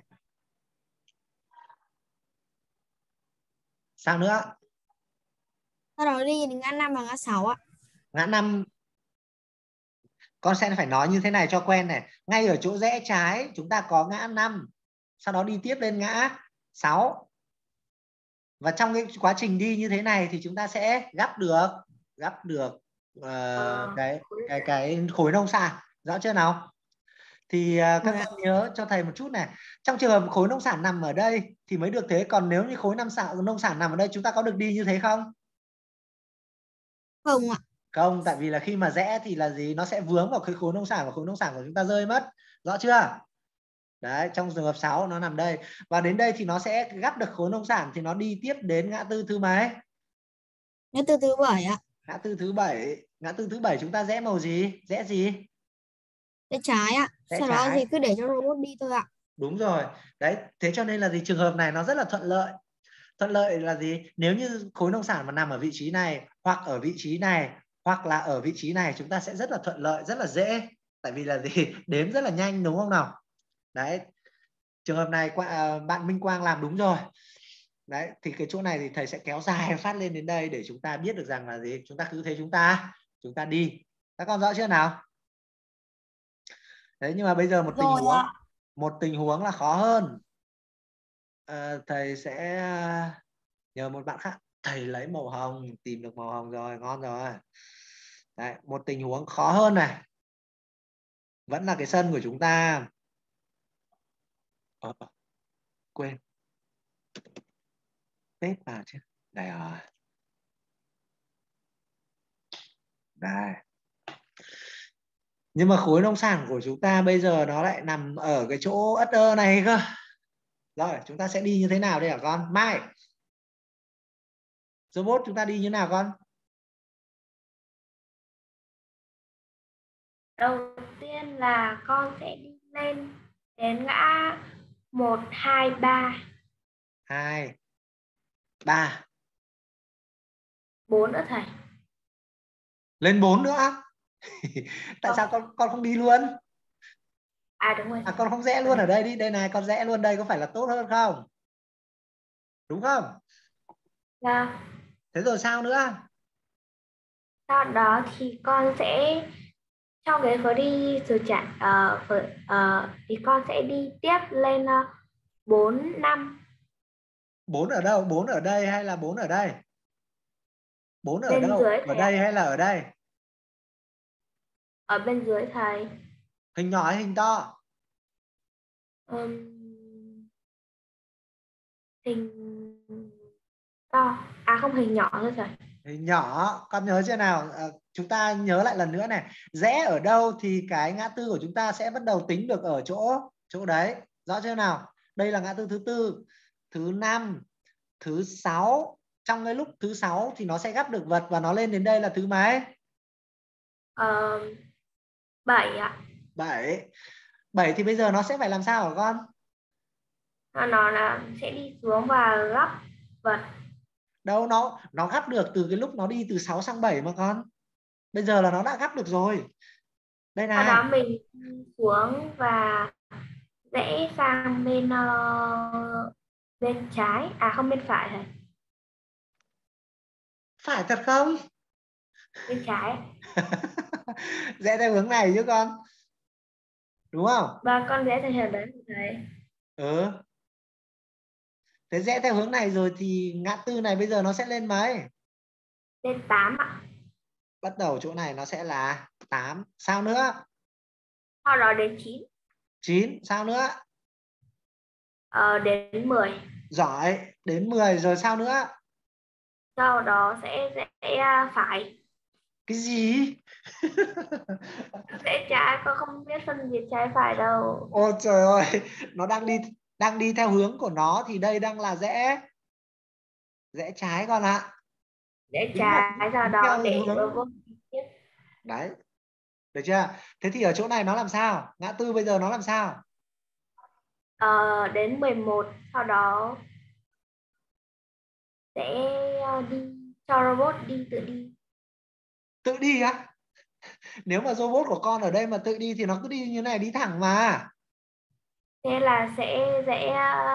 [SPEAKER 1] Sao nữa?
[SPEAKER 2] Sau đó đi đến ngã năm và ngã sáu ạ.
[SPEAKER 1] Ngã năm. Con sẽ phải nói như thế này cho quen này. Ngay ở chỗ rẽ trái chúng ta có ngã năm. Sau đó đi tiếp lên ngã sáu. Và trong cái quá trình đi như thế này thì chúng ta sẽ gắp được gắp được uh,
[SPEAKER 2] Ờ,
[SPEAKER 1] cái cái cái khối nông sản, rõ chưa nào? Thì uh, các con nhớ cho thầy một chút này, trong trường hợp khối nông sản nằm ở đây thì mới được thế, còn nếu như khối nông sản nông sản nằm ở đây chúng ta có được đi như thế không?
[SPEAKER 2] Không ạ.
[SPEAKER 1] Không, tại vì là khi mà rẽ thì là gì, nó sẽ vướng vào cái khối nông sản và khối nông sản của chúng ta rơi mất, rõ chưa? Đấy, trong trường hợp sáu nó nằm đây và đến đây thì nó sẽ gắp được khối nông sản thì nó đi tiếp đến ngã tư thứ mấy?
[SPEAKER 2] Ngã tư thứ bảy ạ.
[SPEAKER 1] Ngã tư thứ bảy. Ngã tư thứ bảy chúng ta rẽ màu gì? Rẽ gì?
[SPEAKER 2] Rẽ trái ạ.
[SPEAKER 1] Rẽ
[SPEAKER 2] Sau đó
[SPEAKER 1] trái.
[SPEAKER 2] thì cứ để cho robot đi thôi ạ.
[SPEAKER 1] Đúng rồi. Đấy, thế cho nên là gì, trường hợp này nó rất là thuận lợi. Thuận lợi là gì? Nếu như khối nông sản mà nằm ở vị trí này hoặc ở vị trí này hoặc là ở vị trí này, chúng ta sẽ rất là thuận lợi, rất là dễ. Tại vì là gì? Đếm rất là nhanh, đúng không nào? Đấy. Trường hợp này bạn Minh Quang làm đúng rồi. Đấy, thì cái chỗ này thì thầy sẽ kéo dài phát lên đến đây để chúng ta biết được rằng là gì, chúng ta cứ thế chúng ta chúng ta đi. Các con rõ chưa nào? Đấy, nhưng mà bây giờ một tình
[SPEAKER 2] Rồi
[SPEAKER 1] huống
[SPEAKER 2] ạ.
[SPEAKER 1] một tình huống là khó hơn. À, thầy sẽ nhờ một bạn khác. Thầy lấy màu hồng, tìm được màu hồng rồi, ngon rồi. Đấy, một tình huống khó hơn này, vẫn là cái sân của chúng ta. Ờ, quên tết vào chứ. Đây rồi. Đây. Nhưng mà khối nông sản của chúng ta bây giờ nó lại nằm ở cái chỗ ất ơ này cơ. Rồi, chúng ta sẽ đi như thế nào đây hả con? Mai, robot chúng ta đi như nào con?
[SPEAKER 3] Đầu tiên là con sẽ đi lên đến ngã một, hai, ba.
[SPEAKER 1] hai, ba.
[SPEAKER 3] bốn nữa thầy.
[SPEAKER 1] Lên bốn nữa. Tại
[SPEAKER 3] Không.
[SPEAKER 1] sao con con không đi luôn?
[SPEAKER 3] À đúng rồi.
[SPEAKER 1] À, con không rẽ luôn ở đây đi. Đây này, con rẽ luôn đây có phải là tốt hơn không? Đúng không?
[SPEAKER 3] Dạ.
[SPEAKER 1] Thế rồi sao nữa?
[SPEAKER 3] Sau đó thì con sẽ trong cái phở đi rồi chặn uh, phở, uh, thì con sẽ đi tiếp lên uh, bốn, năm.
[SPEAKER 1] bốn ở đâu? bốn ở đây hay là bốn ở đây? bốn ở
[SPEAKER 3] Bên
[SPEAKER 1] đâu?
[SPEAKER 3] dưới
[SPEAKER 1] Ở
[SPEAKER 3] thầy ạ.
[SPEAKER 1] đây hay là ở đây?
[SPEAKER 3] Ở bên dưới thầy.
[SPEAKER 1] Hình nhỏ hay hình to?
[SPEAKER 3] Um, hình to. À không, hình nhỏ thôi thầy.
[SPEAKER 1] Hình nhỏ. Con nhớ chưa nào? À, chúng ta nhớ lại lần nữa này. Rẽ ở đâu thì cái ngã tư của chúng ta sẽ bắt đầu tính được ở chỗ chỗ đấy. Rõ chưa nào? Đây là ngã tư thứ tư, thứ năm, thứ sáu. Trong cái lúc thứ sáu thì nó sẽ gắp được vật và nó lên đến đây là thứ mấy?
[SPEAKER 3] Uh, bảy ạ.
[SPEAKER 1] bảy. bảy thì bây giờ nó sẽ phải làm sao hả con?
[SPEAKER 3] Nó là sẽ đi xuống và gấp vật.
[SPEAKER 1] Đâu, nó nó gắp được từ cái lúc nó đi từ sáu sang bảy mà con. Bây giờ là nó đã gắp được rồi. Đây
[SPEAKER 3] Sau
[SPEAKER 1] này.
[SPEAKER 3] đó mình xuống và rẽ sang bên uh, bên trái, à không, bên phải thầy.
[SPEAKER 1] Phải thật không?
[SPEAKER 3] Bên trái.
[SPEAKER 1] Rẽ theo hướng này chứ con. Đúng không?
[SPEAKER 3] Và con rẽ theo hướng đấy thầy.
[SPEAKER 1] Ừ. Thế rẽ theo hướng này rồi thì ngã tư này bây giờ nó sẽ lên mấy?
[SPEAKER 3] Lên tám ạ.
[SPEAKER 1] Bắt đầu chỗ này nó sẽ là tám. Sao nữa?
[SPEAKER 3] Sau đó đến chín.
[SPEAKER 1] chín. Sao nữa?
[SPEAKER 3] Ờ, đến mười.
[SPEAKER 1] Giỏi. Đến mười rồi sao nữa?
[SPEAKER 3] Sau đó sẽ rẽ phải.
[SPEAKER 1] Cái gì?
[SPEAKER 3] Rẽ trái, con không biết phân biệt trái phải đâu.
[SPEAKER 1] Ôi trời ơi, nó đang đi đang đi theo hướng của nó thì đây đang là rẽ rẽ trái con ạ.
[SPEAKER 3] rẽ
[SPEAKER 1] Đúng rồi,
[SPEAKER 3] trái, sau
[SPEAKER 1] đúng
[SPEAKER 3] đó
[SPEAKER 1] theo
[SPEAKER 3] để
[SPEAKER 1] hướng.
[SPEAKER 3] robot đi tiếp.
[SPEAKER 1] Đấy, được chưa? Thế thì ở chỗ này nó làm sao? Ngã tư bây giờ nó làm sao?
[SPEAKER 3] Ờ, đến mười một, sau đó sẽ ờ, đi cho robot đi tự đi.
[SPEAKER 1] Tự đi á? Nếu mà robot của con ở đây mà tự đi thì nó cứ đi như này, đi thẳng mà.
[SPEAKER 3] Thế là sẽ rẽ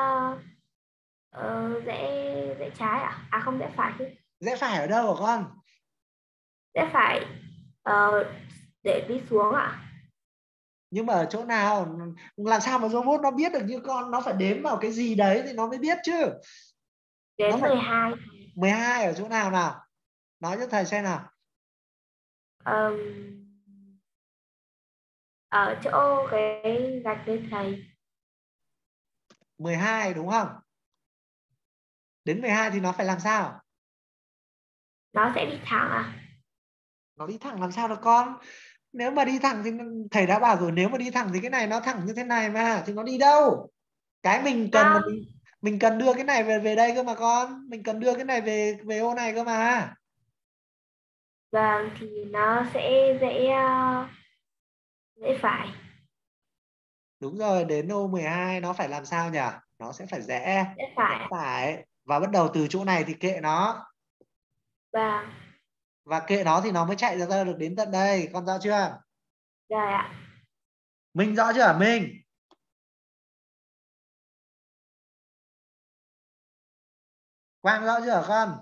[SPEAKER 3] ờ, rẽ rẽ trái à? À không, rẽ phải chứ.
[SPEAKER 1] Rẽ phải ở đâu hả con?
[SPEAKER 3] Rẽ phải ờ, để đi xuống ạ.
[SPEAKER 1] Nhưng mà ở chỗ nào? Làm sao mà robot nó biết được như con? Nó phải đếm vào cái gì đấy thì nó mới biết chứ. Nó
[SPEAKER 3] Đến
[SPEAKER 1] phải
[SPEAKER 3] mười hai.
[SPEAKER 1] mười hai ở chỗ nào nào? Nói cho thầy xem nào.
[SPEAKER 3] Ờm, ở chỗ cái gạch đây thầy.
[SPEAKER 1] mười hai đúng không? Đến mười hai thì nó phải làm sao?
[SPEAKER 3] Nó sẽ đi thẳng à?
[SPEAKER 1] Nó đi thẳng làm sao được con? Nếu mà đi thẳng thì thầy đã bảo rồi, nếu mà đi thẳng thì cái này nó thẳng như thế này mà, thì nó đi đâu? Cái mình cần là
[SPEAKER 3] Không,
[SPEAKER 1] mình mình cần đưa cái này về về đây cơ mà con, mình cần đưa cái này về về ô này cơ mà.
[SPEAKER 3] vâng, thì nó sẽ rẽ ờ, rẽ phải.
[SPEAKER 1] Đúng rồi, đến ô mười hai nó phải làm sao nhỉ? Nó sẽ phải rẽ
[SPEAKER 3] Rẽ
[SPEAKER 1] rẽ
[SPEAKER 3] phải.
[SPEAKER 1] phải, và bắt đầu từ chỗ này thì kệ nó,
[SPEAKER 3] Vâng,
[SPEAKER 1] và kệ nó thì nó mới chạy ra được đến tận đây, con rõ chưa?
[SPEAKER 3] rồi ạ.
[SPEAKER 1] Minh rõ chưa hả Minh? Quang rõ chưa hả con?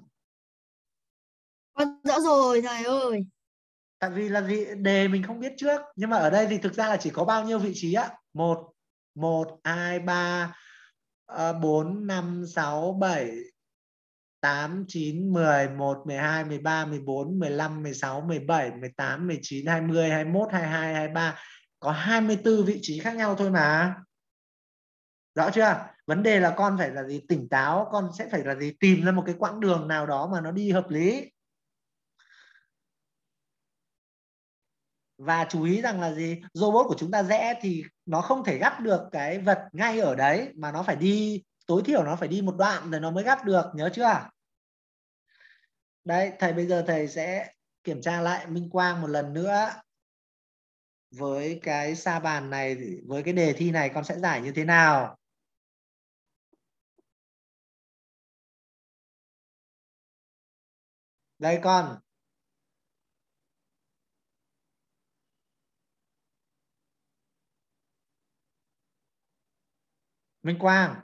[SPEAKER 2] Con rõ rồi thầy ơi.
[SPEAKER 1] Tại vì là vị đề mình không biết trước, nhưng mà ở đây thì thực ra là chỉ có bao nhiêu vị trí á? Một, một, hai, ba, bốn, năm, sáu, bảy, tám, chín, mười, một, mười hai, mười ba, mười bốn, mười lăm, mười sáu, mười bảy, mười tám, mười chín, hai mươi, hai mươi mốt, hai mươi hai, hai mươi ba. Có hai mươi tư vị trí khác nhau thôi mà. Rõ chưa? Vấn đề là con phải là gì? Tỉnh táo, con sẽ phải là gì? Tìm ra một cái quãng đường nào đó mà nó đi hợp lý. Và chú ý rằng là gì? Robot của chúng ta rẽ thì nó không thể gắp được cái vật ngay ở đấy, mà nó phải đi, tối thiểu nó phải đi một đoạn rồi nó mới gắp được, nhớ chưa? Đấy, thầy bây giờ thầy sẽ kiểm tra lại Minh Quang một lần nữa. Với cái sa bàn này, với cái đề thi này con sẽ giải như thế nào? Đây con. Minh Quang.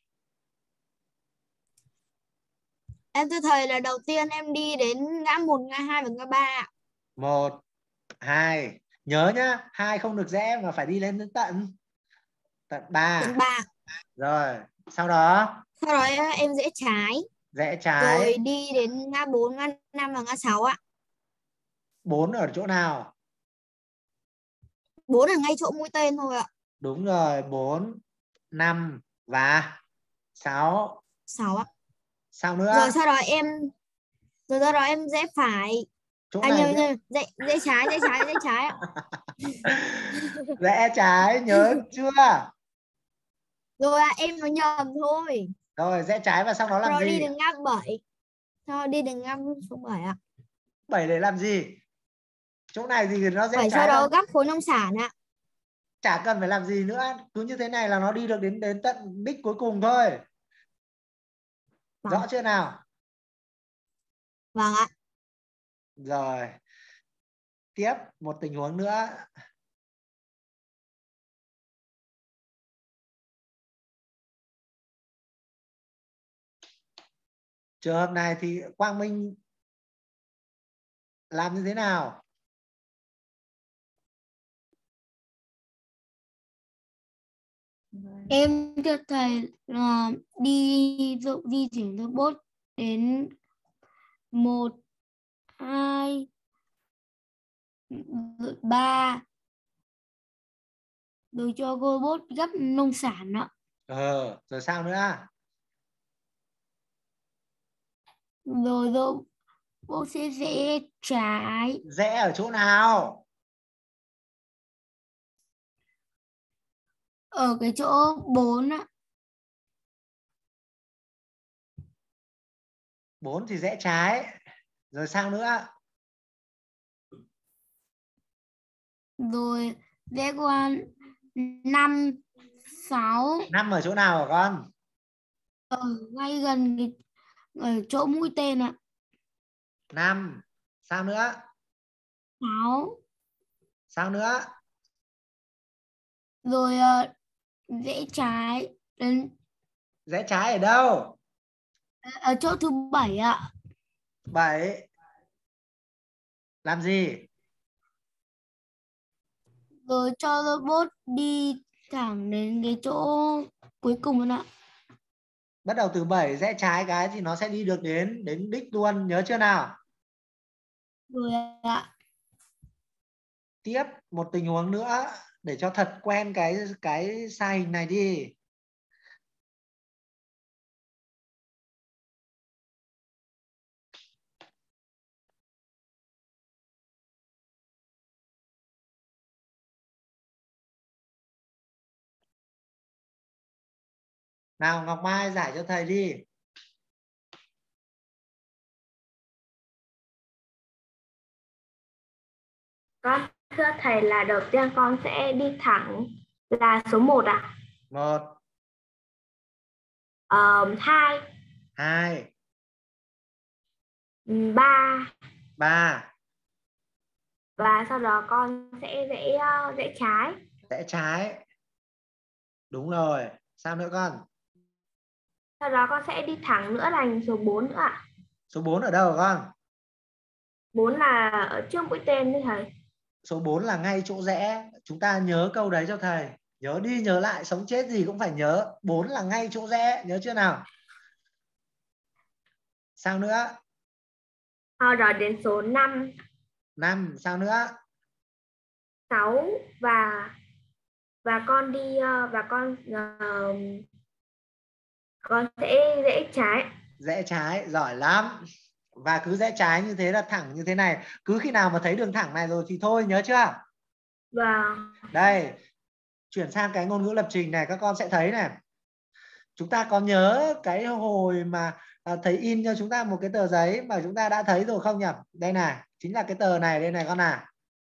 [SPEAKER 2] Em thưa thầy là đầu tiên em đi đến ngã một, ngã hai và ngã ba.
[SPEAKER 1] Một, hai. Nhớ nhá, hai không được rẽ mà phải đi lên đến tận tận ba.
[SPEAKER 2] Tận ba.
[SPEAKER 1] Rồi, sau đó
[SPEAKER 2] Sau đó em rẽ trái.
[SPEAKER 1] rẽ trái.
[SPEAKER 2] Rồi đi đến ngã bốn, ngã năm và ngã sáu ạ.
[SPEAKER 1] Bốn ở chỗ nào?
[SPEAKER 2] bốn ở ngay chỗ mũi tên thôi ạ.
[SPEAKER 1] Đúng rồi, bốn, năm và sáu.
[SPEAKER 2] sáu ạ.
[SPEAKER 1] Sao nữa?
[SPEAKER 2] Rồi sau đó em rồi sau đó em rẽ phải.
[SPEAKER 1] Chỗ
[SPEAKER 2] À
[SPEAKER 1] này
[SPEAKER 2] nhớ nhớ rẽ rẽ trái, rẽ trái, rẽ trái ạ.
[SPEAKER 1] rẽ trái, nhớ chưa?
[SPEAKER 2] Rồi à, em nói nhầm thôi.
[SPEAKER 1] Rồi, rẽ trái và sau đó làm
[SPEAKER 2] Rồi đi
[SPEAKER 1] gì?
[SPEAKER 2] đến ngã bảy. Sau đi đến ngã số bảy ạ.
[SPEAKER 1] Bảy để làm gì? Chỗ này thì nó rẽ
[SPEAKER 2] bảy sau
[SPEAKER 1] trái là
[SPEAKER 2] đó gấp khối nông sản ạ.
[SPEAKER 1] chả cần phải làm gì nữa, cứ như thế này là nó đi được đến đến tận đích cuối cùng thôi.
[SPEAKER 2] Vâng.
[SPEAKER 1] Rõ chưa nào?
[SPEAKER 2] Vâng ạ.
[SPEAKER 1] Rồi, tiếp một tình huống nữa. Trường hợp này thì Quang Minh làm như thế nào?
[SPEAKER 2] Em thưa thầy là đi dụ di chuyển robot đến một, hai, ba, rồi cho robot gấp nông sản ạ.
[SPEAKER 1] Ờ, rồi sao nữa?
[SPEAKER 2] Rồi robot sẽ rẽ trái.
[SPEAKER 1] Rẽ ở chỗ nào?
[SPEAKER 2] Ở cái chỗ bốn ạ.
[SPEAKER 1] Bốn thì rẽ trái. Rồi sao nữa?
[SPEAKER 2] Rồi rẽ qua năm, sáu.
[SPEAKER 1] năm ở chỗ nào hả con?
[SPEAKER 2] Ở ngay gần cái, ở chỗ mũi tên ạ.
[SPEAKER 1] năm. Sao nữa?
[SPEAKER 2] sáu.
[SPEAKER 1] Sao nữa?
[SPEAKER 2] Rồi uh, rẽ trái đến
[SPEAKER 1] Rẽ trái ở đâu?
[SPEAKER 2] ở chỗ thứ bảy ạ.
[SPEAKER 1] bảy. Làm gì?
[SPEAKER 2] Rồi cho robot đi thẳng đến cái chỗ cuối cùng ạ.
[SPEAKER 1] Bắt đầu từ bảy rẽ trái cái thì nó sẽ đi được đến đến đích luôn, nhớ chưa nào?
[SPEAKER 2] Rồi ạ.
[SPEAKER 1] Tiếp một tình huống nữa để cho thật quen cái cái sai hình này đi. Nào Ngọc Mai giải cho thầy đi.
[SPEAKER 3] Con thưa thầy là đầu tiên con sẽ đi thẳng là số một à?
[SPEAKER 1] Một.
[SPEAKER 3] Uh, hai.
[SPEAKER 1] Hai.
[SPEAKER 3] Ba.
[SPEAKER 1] Ba.
[SPEAKER 3] Và sau đó con sẽ rẽ uh, rẽ trái.
[SPEAKER 1] Rẽ trái. Đúng rồi. Sao nữa con?
[SPEAKER 3] Sau đó con sẽ đi thẳng nữa là số bốn nữa ạ.
[SPEAKER 1] Số bốn ở đâu hả con?
[SPEAKER 3] bốn là ở trước mũi tên đấy thầy.
[SPEAKER 1] Số bốn là ngay chỗ rẽ. Chúng ta nhớ câu đấy cho thầy. Nhớ đi nhớ lại, sống chết gì cũng phải nhớ. bốn là ngay chỗ rẽ, nhớ chưa nào? Sao nữa?
[SPEAKER 3] Sau đó đến số năm.
[SPEAKER 1] năm. Sao nữa?
[SPEAKER 3] sáu và và con đi và con uh, con sẽ rẽ trái.
[SPEAKER 1] Rẽ trái, giỏi lắm. Và cứ rẽ trái như thế là thẳng như thế này. Cứ khi nào mà thấy đường thẳng này rồi thì thôi, nhớ chưa?
[SPEAKER 3] Vâng.
[SPEAKER 1] Đây, chuyển sang cái ngôn ngữ lập trình này, các con sẽ thấy này. Chúng ta có nhớ cái hồi mà à, thầy in cho chúng ta một cái tờ giấy mà chúng ta đã thấy rồi không nhỉ? Đây này, chính là cái tờ này đây này con à.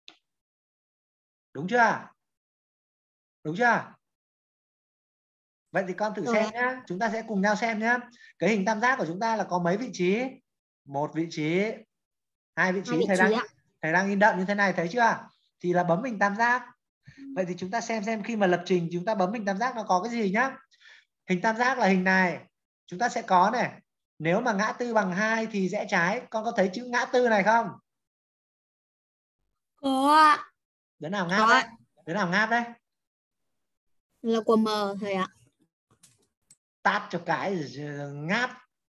[SPEAKER 1] Đúng chưa? Đúng chưa? Vậy thì con thử
[SPEAKER 2] Rồi.
[SPEAKER 1] xem nhá. Chúng ta sẽ cùng nhau xem nhá. Cái hình tam giác của chúng ta là có mấy vị trí? Một vị trí, hai vị trí.
[SPEAKER 2] Hai vị
[SPEAKER 1] thầy
[SPEAKER 2] trí
[SPEAKER 1] đang
[SPEAKER 2] ạ.
[SPEAKER 1] thầy đang in đậm như thế này, thấy chưa? Thì là bấm hình tam giác. Vậy thì chúng ta xem xem khi mà lập trình chúng ta bấm hình tam giác nó có cái gì nhá. Hình tam giác là hình này. Chúng ta sẽ có này. Nếu mà ngã tư bằng hai thì rẽ trái. Con có thấy chữ ngã tư này không?
[SPEAKER 2] Có ạ.
[SPEAKER 1] Đứa nào ngáp đấy? Đứa nào ngáp đấy?
[SPEAKER 2] Là của M thầy ạ.
[SPEAKER 1] Tát cho cái ngáp.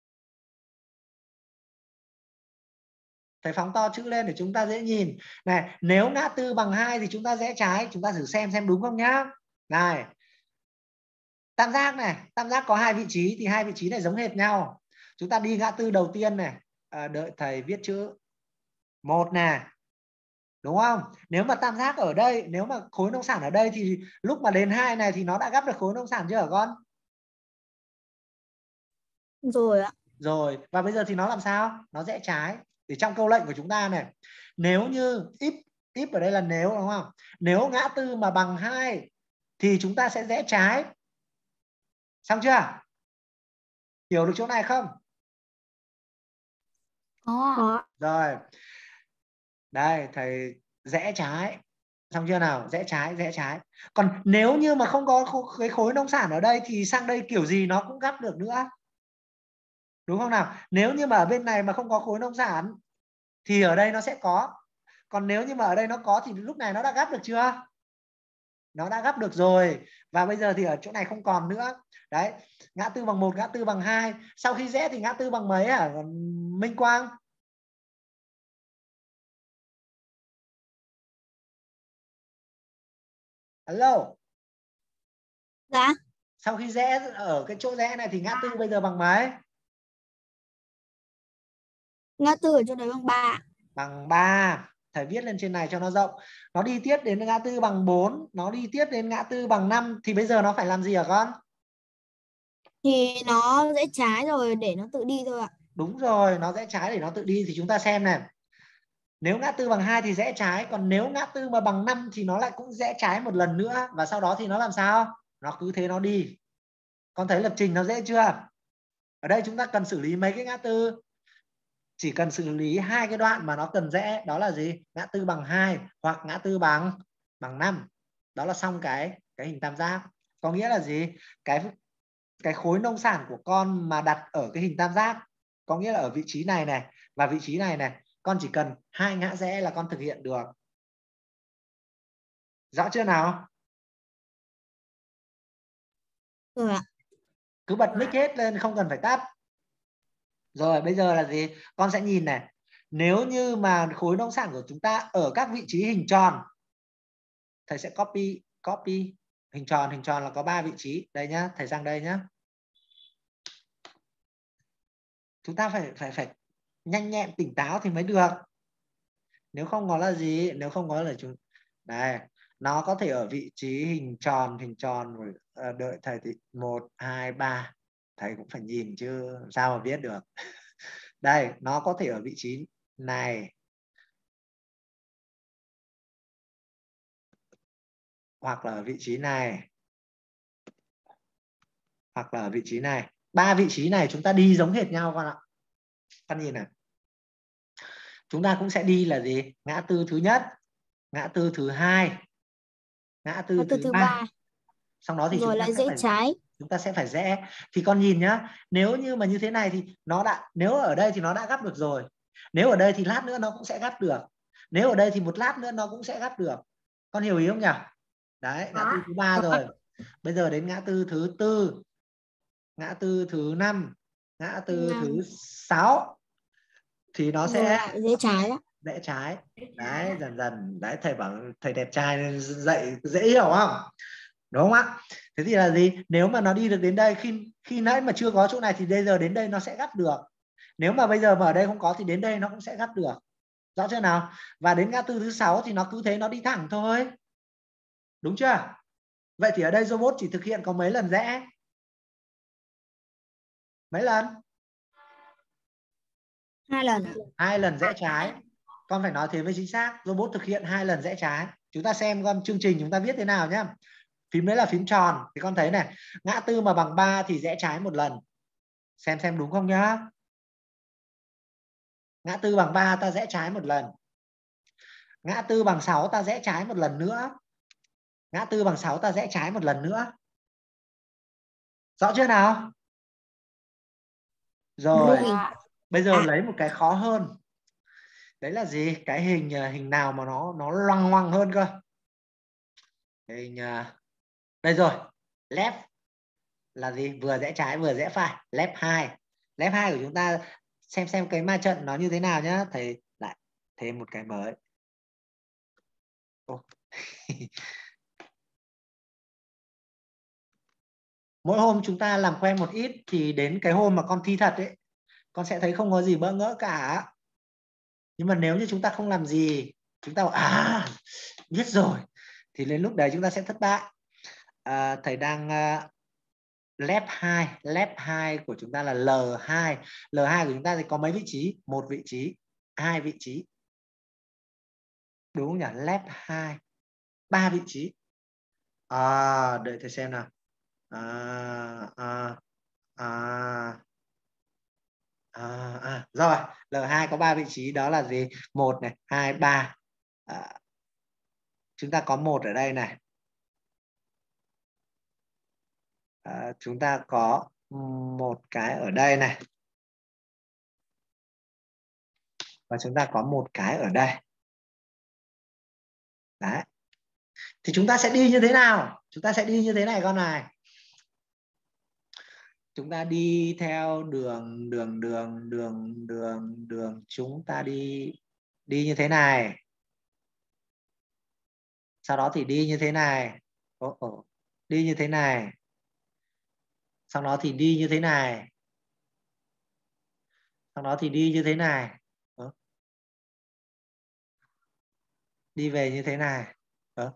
[SPEAKER 1] Thầy phóng to chữ lên để chúng ta dễ nhìn. Này, nếu ngã tư bằng hai thì chúng ta rẽ trái. Chúng ta thử xem xem đúng không nhá. Này. Tam giác này, tam giác có hai vị trí thì hai vị trí này giống hệt nhau. Chúng ta đi ngã tư đầu tiên này. À, đợi thầy viết chữ. Một nè. Đúng không? Nếu mà tam giác ở đây, nếu mà khối nông sản ở đây thì lúc mà đến hai này thì nó đã gấp được khối nông sản chưa hả con?
[SPEAKER 2] Rồi ạ.
[SPEAKER 1] Rồi, và bây giờ thì nó làm sao? Nó rẽ trái. Thì trong câu lệnh của chúng ta này, nếu như if if ở đây là nếu, đúng không? Nếu ngã tư mà bằng hai thì chúng ta sẽ rẽ trái. Xong chưa? Hiểu được chỗ này không?
[SPEAKER 2] Có.
[SPEAKER 1] Rồi. Đây, thầy rẽ trái. Xong chưa nào? Rẽ trái, rẽ trái. Còn nếu như mà không có cái khối nông sản ở đây thì sang đây kiểu gì nó cũng gấp được nữa. Đúng không nào? Nếu như mà ở bên này mà không có khối nông sản thì ở đây nó sẽ có. Còn nếu như mà ở đây nó có thì lúc này nó đã gấp được chưa? Nó đã gấp được rồi. Và bây giờ thì ở chỗ này không còn nữa. Đấy, ngã tư bằng một, ngã tư bằng hai. Sau khi rẽ thì ngã tư bằng mấy hả Minh Quang? Hello.
[SPEAKER 2] Dạ.
[SPEAKER 1] Sau khi rẽ ở cái chỗ rẽ này thì ngã tư bây giờ bằng mấy?
[SPEAKER 2] Ngã tư ở chỗ đấy bằng ba.
[SPEAKER 1] Bằng ba. Thầy viết lên trên này cho nó rộng. Nó đi tiếp đến ngã tư bằng bốn, nó đi tiếp đến ngã tư bằng năm thì bây giờ nó phải làm gì hả con?
[SPEAKER 2] Thì nó rẽ trái rồi để nó tự đi thôi ạ.
[SPEAKER 1] Đúng rồi, nó rẽ trái để nó tự đi. Thì chúng ta xem này, nếu ngã tư bằng hai thì rẽ trái, còn nếu ngã tư mà bằng năm thì nó lại cũng rẽ trái một lần nữa, và sau đó thì nó làm sao? Nó cứ thế nó đi. Con thấy lập trình nó dễ chưa? Ở đây chúng ta cần xử lý mấy cái ngã tư? Chỉ cần xử lý hai cái đoạn mà nó cần rẽ, đó là gì? Ngã tư bằng hai hoặc ngã tư bằng bằng năm. Đó là xong cái cái hình tam giác. Có nghĩa là gì? Cái cái khối nông sản của con mà đặt ở cái hình tam giác, có nghĩa là ở vị trí này này và vị trí này này, con chỉ cần hai ngã rẽ là con thực hiện được. Rõ chưa nào?
[SPEAKER 2] Rồi ạ.
[SPEAKER 1] Cứ bật mic hết lên, không cần phải tắt. Rồi bây giờ là gì? Con sẽ nhìn này. Nếu như mà khối nông sản của chúng ta ở các vị trí hình tròn, thầy sẽ copy copy hình tròn. Hình tròn là có ba vị trí. Đây nhá, thầy sang đây nhá. Chúng ta phải phải phải nhanh nhẹn tỉnh táo thì mới được. Nếu không có là gì? Nếu không có là chúng đây, nó có thể ở vị trí hình tròn, hình tròn rồi. À, đợi thầy thì một hai ba, thầy cũng phải nhìn chứ sao mà biết được. Đây, nó có thể ở vị trí này hoặc là ở vị trí này hoặc là ở vị trí này. Ba vị trí này chúng ta đi giống hệt nhau con ạ. Con nhìn này, chúng ta cũng sẽ đi là gì? Ngã tư thứ nhất, ngã tư thứ hai, ngã tư
[SPEAKER 2] Ngã tư
[SPEAKER 1] thứ
[SPEAKER 2] thứ
[SPEAKER 1] ba.
[SPEAKER 2] ba.
[SPEAKER 1] Xong đó thì
[SPEAKER 2] Rồi
[SPEAKER 1] chúng ta
[SPEAKER 2] lại
[SPEAKER 1] sẽ
[SPEAKER 2] rẽ
[SPEAKER 1] phải
[SPEAKER 2] trái.
[SPEAKER 1] chúng ta sẽ phải rẽ. Thì con nhìn nhá, nếu như mà như thế này thì nó đã, nếu ở đây thì nó đã gắp được rồi. Nếu ở đây thì lát nữa nó cũng sẽ gắp được. Nếu ở đây thì một lát nữa nó cũng sẽ gắp được. Con hiểu ý không nhỉ? Đấy, ngã tư thứ ba rồi. Bây giờ đến ngã tư thứ tư, ngã tư thứ năm, ngã tư thứ sáu thì nó
[SPEAKER 2] Rồi
[SPEAKER 1] sẽ
[SPEAKER 2] lại rẽ trái đó.
[SPEAKER 1] rẽ trái. Đấy, dần dần. Đấy, thầy bảo thầy đẹp trai nên dạy dễ hiểu không? Đúng không ạ? Thế thì là gì? Nếu mà nó đi được đến đây, khi khi nãy mà chưa có chỗ này thì bây giờ đến đây nó sẽ gắp được. Nếu mà bây giờ mà ở đây không có thì đến đây nó cũng sẽ gắp được. Rõ chưa nào? Và đến ngã tư thứ sáu thì nó cứ thế nó đi thẳng thôi. Đúng chưa? Vậy thì ở đây robot chỉ thực hiện có mấy lần rẽ? Mấy lần?
[SPEAKER 2] Hai lần ạ.
[SPEAKER 1] Hai lần rẽ trái. Con phải nói thế với chính xác. Robot thực hiện hai lần rẽ trái. Chúng ta xem con chương trình chúng ta viết thế nào nhé. Phím đấy là phím tròn. Thì con thấy này, ngã tư mà bằng ba thì rẽ trái một lần. Xem xem đúng không nhá. Ngã tư bằng ba ta rẽ trái một lần. Ngã tư bằng sáu ta rẽ trái một lần nữa. Ngã tư bằng sáu ta rẽ trái một lần nữa. Rõ chưa nào? Rồi, bây giờ lấy một cái khó hơn. Đấy là gì? Cái hình hình nào mà nó nó loằng ngoằng hơn cơ? Hình đây rồi. Left là gì? Vừa rẽ trái vừa rẽ phải. Left hai. Left hai của chúng ta xem xem cái ma trận nó như thế nào nhá. Thầy lại thêm một cái mới. Mỗi hôm chúng ta làm quen một ít thì đến cái hôm mà con thi thật ấy, con sẽ thấy không có gì bỡ ngỡ cả. Nhưng mà nếu như chúng ta không làm gì, chúng ta bảo à biết rồi, thì đến lúc đấy chúng ta sẽ thất bại. À, thầy đang uh, left hai, left hai của chúng ta là L hai. L hai của chúng ta thì có mấy vị trí? Một vị trí, hai vị trí. Đúng không nhỉ? Left hai, ba vị trí. À, đợi thầy xem nào. À, à, à, à, à, rồi, L hai có ba vị trí, đó là gì? Một này, hai, ba. À, chúng ta có một ở đây này. À, chúng ta có một cái ở đây này. Và chúng ta có một cái ở đây. Đấy. Thì chúng ta sẽ đi như thế nào? Chúng ta sẽ đi như thế này con này. Chúng ta đi theo đường đường đường đường đường đường chúng ta đi đi như thế này. Sau đó thì đi như thế này. Ồ, ồ. Đi như thế này. Sau đó thì đi như thế này. Sau đó thì đi như thế này. Đó. Đi về như thế này. Đó.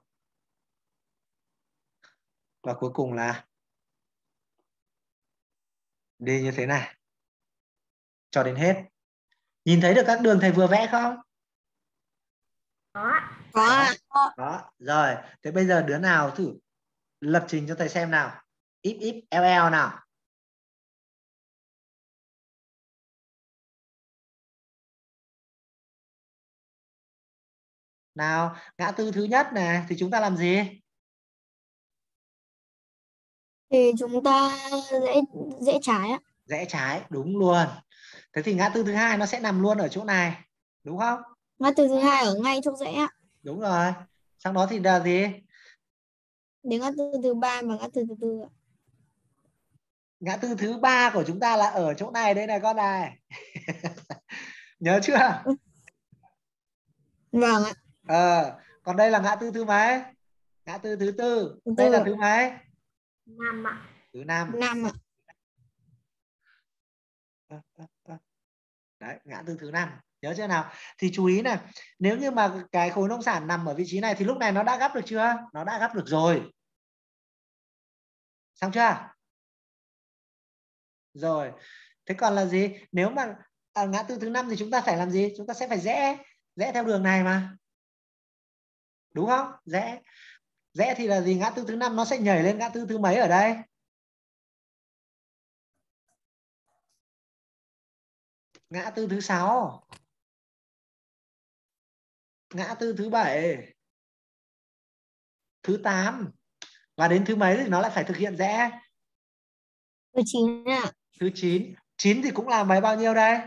[SPEAKER 1] Và cuối cùng là đi như thế này. cho đến hết. Nhìn thấy được các đường thầy vừa vẽ không?
[SPEAKER 3] Có.
[SPEAKER 2] Có.
[SPEAKER 1] Đó. Rồi, thế bây giờ đứa nào thử lập trình cho thầy xem nào. If if ll nào. Nào, ngã tư thứ nhất này thì chúng ta làm gì?
[SPEAKER 2] Thì chúng ta dễ dễ trái ạ.
[SPEAKER 1] Rẽ trái, đúng luôn. Thế thì ngã tư thứ hai nó sẽ nằm luôn ở chỗ này, đúng không?
[SPEAKER 2] Ngã tư thứ hai ở ngay chỗ rẽ ạ.
[SPEAKER 1] Đúng rồi. Sau đó thì là gì?
[SPEAKER 2] Đến ngã tư thứ ba và ngã tư thứ tư ạ.
[SPEAKER 1] Ngã tư thứ ba của chúng ta là ở chỗ này đây này con này. Nhớ chưa?
[SPEAKER 2] Vâng ạ.
[SPEAKER 1] Ờ, còn đây là ngã tư thứ mấy? Ngã tư thứ tư.
[SPEAKER 2] Thứ
[SPEAKER 1] Đây
[SPEAKER 2] tư
[SPEAKER 1] là
[SPEAKER 2] ạ.
[SPEAKER 1] thứ mấy?
[SPEAKER 3] Năm ạ.
[SPEAKER 1] Thứ năm.
[SPEAKER 2] Năm ạ.
[SPEAKER 1] Đấy, ngã tư thứ năm. Nhớ chưa nào? Thì chú ý này, nếu như mà cái khối nông sản nằm ở vị trí này thì lúc này nó đã gấp được chưa? Nó đã gấp được rồi. Xong chưa? Rồi. Thế còn là gì? Nếu mà à, ngã tư thứ năm thì chúng ta phải làm gì? Chúng ta sẽ phải rẽ, rẽ theo đường này mà. Đúng không? Rẽ. Rẽ thì là gì? Ngã tư thứ năm nó sẽ nhảy lên ngã tư thứ mấy ở đây? Ngã tư thứ sáu. Ngã tư thứ bảy. Thứ tám. Và đến thứ mấy thì nó lại phải thực hiện rẽ?
[SPEAKER 2] Thứ chín ạ.
[SPEAKER 1] Thứ chín. chín thì cũng là mấy bao nhiêu đây?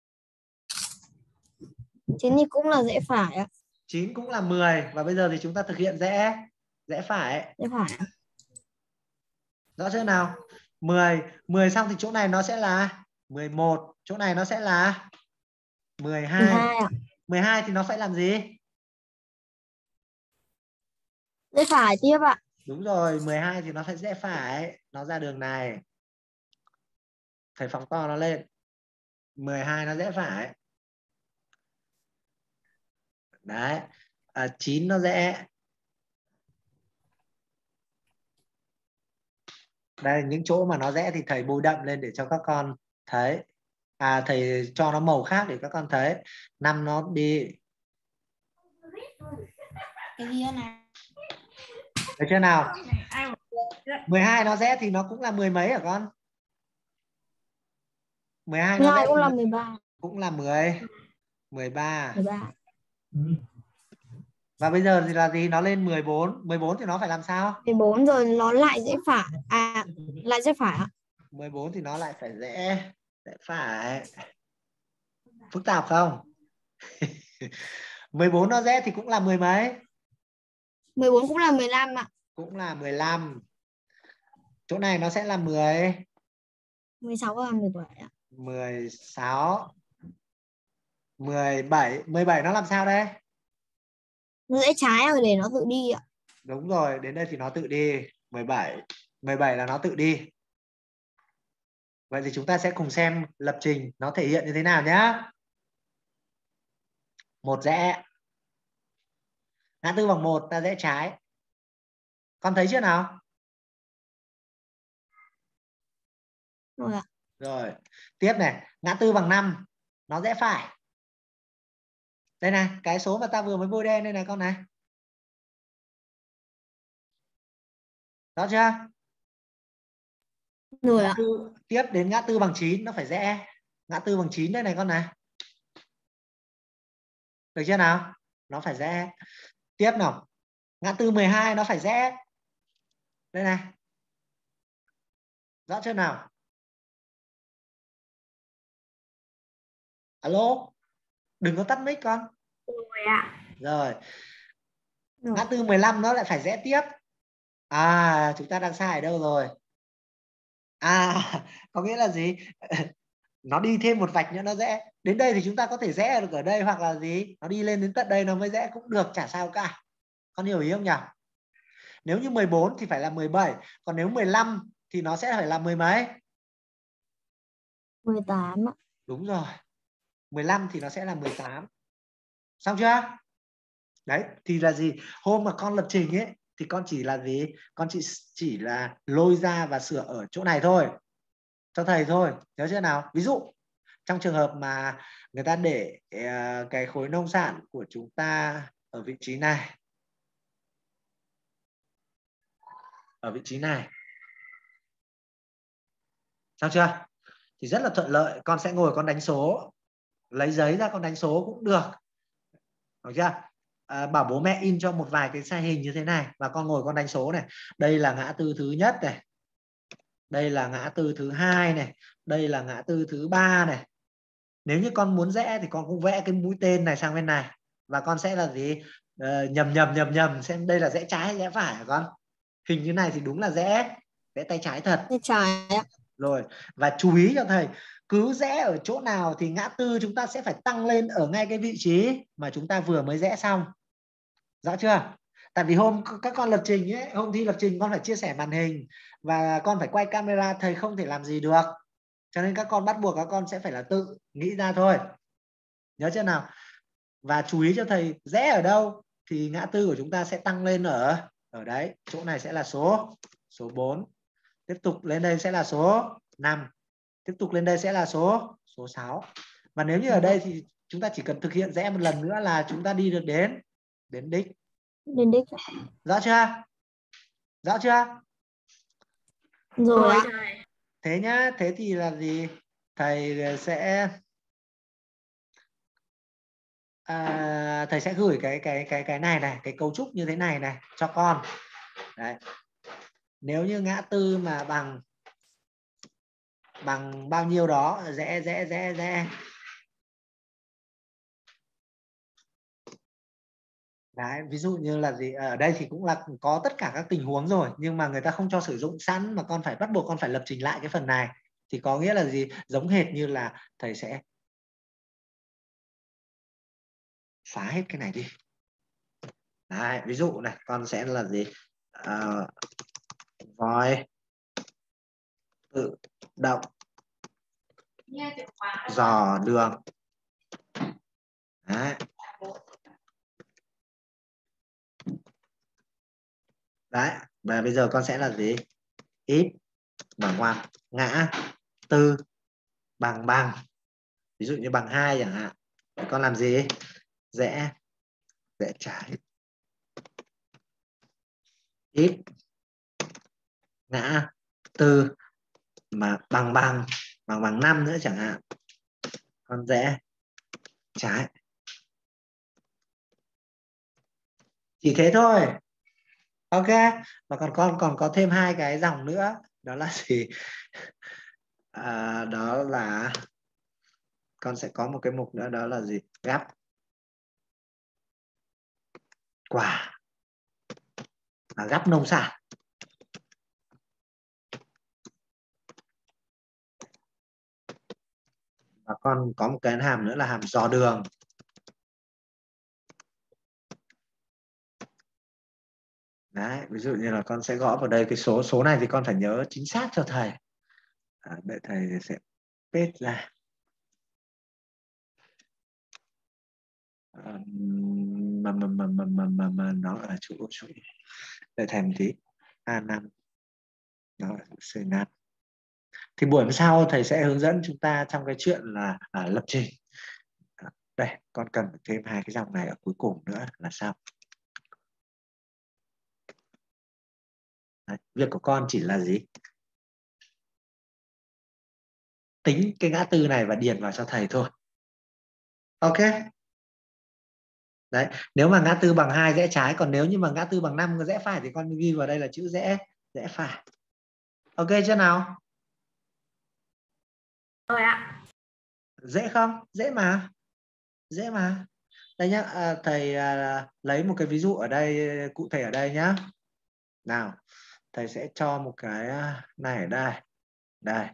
[SPEAKER 2] Chín thì cũng là rẽ phải ạ.
[SPEAKER 1] chín cũng là mười. Và bây giờ thì chúng ta thực hiện rẽ rẽ phải.
[SPEAKER 2] Rẽ phải ạ.
[SPEAKER 1] Rõ chưa nào? mười. mười xong thì chỗ này nó sẽ là mười một. Chỗ này nó sẽ là mười hai.
[SPEAKER 2] mười hai ạ.
[SPEAKER 1] mười hai thì nó phải làm gì?
[SPEAKER 2] Rẽ phải tiếp ạ.
[SPEAKER 1] Đúng rồi, mười hai thì nó phải rẽ phải. Nó ra đường này. Thầy phóng to nó lên. mười hai nó rẽ phải. Đấy. À, chín nó rẽ. Đây, những chỗ mà nó rẽ thì thầy bôi đậm lên để cho các con thấy. À, thầy cho nó màu khác để các con thấy. Năm nó đi.
[SPEAKER 2] Cái gì này?
[SPEAKER 1] Được chưa nào? mười hai nó rẽ thì nó cũng là mười mấy hả con? mười hai nó rẽ
[SPEAKER 2] cũng là mười ba.
[SPEAKER 1] Cũng là mười. mười ba.
[SPEAKER 2] mười ba.
[SPEAKER 1] Và bây giờ thì là gì? Nó lên mười bốn. mười bốn thì nó phải làm sao?
[SPEAKER 2] mười bốn rồi nó lại rẽ phải. À, lại rẽ phải ạ.
[SPEAKER 1] mười bốn thì nó lại phải rẽ rẽ phải. Phức tạp không? mười bốn nó rẽ thì cũng là mười mấy?
[SPEAKER 2] mười bốn cũng là mười lăm ạ.
[SPEAKER 1] Cũng là mười lăm. Chỗ này nó sẽ là mười.
[SPEAKER 2] mười sáu và mười bảy ạ.
[SPEAKER 1] mười sáu. mười bảy. mười bảy nó làm sao đây?
[SPEAKER 2] Nó rẽ trái rồi để nó tự đi ạ.
[SPEAKER 1] Đúng rồi, đến đây thì nó tự đi. mười bảy. mười bảy là nó tự đi. Vậy thì chúng ta sẽ cùng xem lập trình nó thể hiện như thế nào nhá. Một rẽ. Ngã tư bằng một ta rẽ trái. Con thấy chưa nào?
[SPEAKER 2] Rồi ạ.
[SPEAKER 1] Rồi. Tiếp này, ngã tư bằng năm nó rẽ phải. Đây này, cái số mà ta vừa mới bôi đen đây này con này. Đó chưa?
[SPEAKER 2] Rồi
[SPEAKER 1] Ngã
[SPEAKER 2] ạ.
[SPEAKER 1] tư, tiếp đến ngã tư bằng chín nó phải rẽ. Ngã tư bằng chín đây này con này. Được chưa nào? Nó phải rẽ. Tiếp nào. Ngã tư mười hai nó phải rẽ. Đây này. Rõ chưa nào? Alo? Đừng có tắt mic con.
[SPEAKER 3] Rồi ạ.
[SPEAKER 1] Rồi.
[SPEAKER 2] Rồi.
[SPEAKER 1] Ngã tư mười lăm nó lại phải rẽ tiếp. À, chúng ta đang sai ở đâu rồi? À, có nghĩa là gì? Nó đi thêm một vạch nữa nó rẽ. Đến đây thì chúng ta có thể rẽ được ở đây, hoặc là gì? Nó đi lên đến tận đây nó mới rẽ cũng được, chả sao cả. Con hiểu ý không nhỉ? Nếu như mười bốn thì phải là mười bảy. Còn nếu mười lăm thì nó sẽ phải là mười mấy?
[SPEAKER 2] mười tám ạ.
[SPEAKER 1] Đúng rồi. mười lăm thì nó sẽ là mười tám. Xong chưa? Đấy, thì là gì? Hôm mà con lập trình ấy thì con chỉ là gì? Con chỉ chỉ là lôi ra và sửa ở chỗ này thôi. Cho thầy thôi. Nhớ chưa nào? Ví dụ trong trường hợp mà người ta để uh, cái khối nông sản của chúng ta ở vị trí này, ở vị trí này, sao chưa? Thì rất là thuận lợi, con sẽ ngồi con đánh số, lấy giấy ra con đánh số cũng được, được chưa? À, bảo bố mẹ in cho một vài cái size hình như thế này và con ngồi con đánh số này. Đây là ngã tư thứ nhất này, đây là ngã tư thứ hai này, đây là ngã tư thứ ba này. Nếu như con muốn rẽ thì con cũng vẽ cái mũi tên này sang bên này và con sẽ là gì? Uh, nhầm nhầm nhầm nhầm xem đây là rẽ trái hay rẽ phải hả con? Hình như này thì đúng là rẽ rẽ tay trái thật.
[SPEAKER 2] Tay trái.
[SPEAKER 1] Rồi, và chú ý cho thầy, cứ rẽ ở chỗ nào thì ngã tư chúng ta sẽ phải tăng lên ở ngay cái vị trí mà chúng ta vừa mới rẽ xong. Rõ chưa? Tại vì hôm các con lập trình ấy, hôm thi lập trình con phải chia sẻ màn hình và con phải quay camera, thầy không thể làm gì được. Cho nên các con bắt buộc các con sẽ phải là tự nghĩ ra thôi. Nhớ chưa nào? Và chú ý cho thầy, rẽ ở đâu thì ngã tư của chúng ta sẽ tăng lên ở ở đấy, chỗ này sẽ là số số bốn. Tiếp tục lên đây sẽ là số năm. Tiếp tục lên đây sẽ là số số sáu. Và nếu như ở đây thì chúng ta chỉ cần thực hiện rẽ một lần nữa là chúng ta đi được đến đến đích.
[SPEAKER 2] Đến đích.
[SPEAKER 1] Rõ chưa? Rõ chưa?
[SPEAKER 2] Rồi ạ.
[SPEAKER 1] Thế nhá, thế thì là gì? Thầy sẽ à, thầy sẽ gửi cái cái cái cái này này, cái cấu trúc như thế này này cho con. Đấy. Nếu như ngã tư mà bằng bằng bao nhiêu đó, rẽ rẽ rẽ rẽ. Đấy, ví dụ như là gì, ở đây thì cũng là có tất cả các tình huống rồi nhưng mà người ta không cho sử dụng sẵn mà con phải bắt buộc con phải lập trình lại cái phần này, thì có nghĩa là gì, giống hệt như là thầy sẽ xóa hết cái này đi. Đấy, ví dụ này, con sẽ là gì, uh, voi tự động dò đường. Đấy. Đấy, và bây giờ con sẽ là gì, ít bằng ngoặc ngã tư bằng bằng, ví dụ như bằng hai chẳng hạn, con làm gì, rẽ rẽ trái, ít ngã tư mà bằng bằng bằng bằng năm nữa chẳng hạn, con rẽ trái. Chỉ thế thôi. Ok, và còn con còn có thêm hai cái dòng nữa, đó là gì, à, đó là con sẽ có một cái mục nữa, đó là gì, gắp quả và gắp nông sản. Và con có một cái hàm nữa là hàm dò đường. Đấy, ví dụ như là con sẽ gõ vào đây cái số số này thì con phải nhớ chính xác cho thầy. À, để thầy sẽ paste ra. À, mà, mà, mà, mà, mà, mà, mà nó ở chỗ chỗ để thầy một tí. a năm nó ở C năm. Thì buổi hôm sau thầy sẽ hướng dẫn chúng ta trong cái chuyện là à, lập trình. À, đây, con cần thêm hai cái dòng này ở cuối cùng nữa là sao? Đấy, việc của con chỉ là gì? Tính cái ngã tư này và điền vào cho thầy thôi. Ok. Đấy, nếu mà ngã tư bằng hai rẽ trái, còn nếu như mà ngã tư bằng năm rẽ phải thì con ghi vào đây là chữ rẽ rẽ phải. Ok chưa nào?
[SPEAKER 3] Rồi ạ.
[SPEAKER 1] Dễ không? Dễ mà. Dễ mà. Đây nhá, à, thầy à, lấy một cái ví dụ ở đây, cụ thể ở đây nhá. Nào, thầy sẽ cho một cái này ở đây. Đây.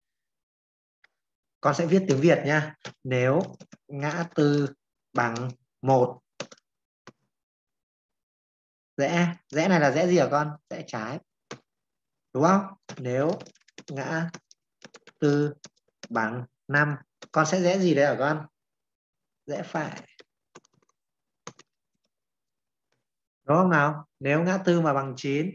[SPEAKER 1] Con sẽ viết tiếng Việt nhá. Nếu ngã tư bằng một, rẽ rẽ này là rẽ gì hả con? Rẽ trái. Đúng không? Nếu ngã tư bằng năm, con sẽ rẽ gì đấy hả con? Rẽ phải. Đúng không nào? Nếu ngã tư mà bằng chín,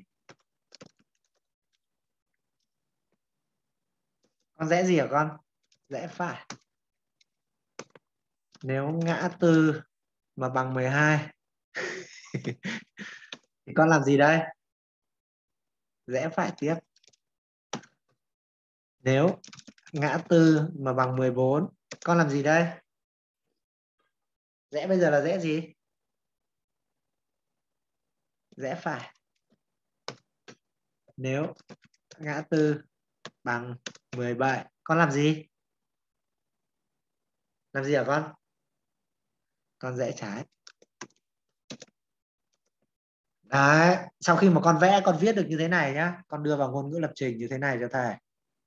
[SPEAKER 1] con rẽ gì hả con? Rẽ phải. Nếu ngã tư mà bằng mười hai thì con làm gì đây? Rẽ phải tiếp. Nếu ngã tư mà bằng mười bốn, con làm gì đây? Rẽ bây giờ là rẽ gì? Rẽ phải. Nếu ngã tư bằng mười bảy, con làm gì? Làm gì hả con? Con rẽ trái. Đấy, sau khi mà con vẽ, con viết được như thế này nhá, con đưa vào ngôn ngữ lập trình như thế này cho thầy.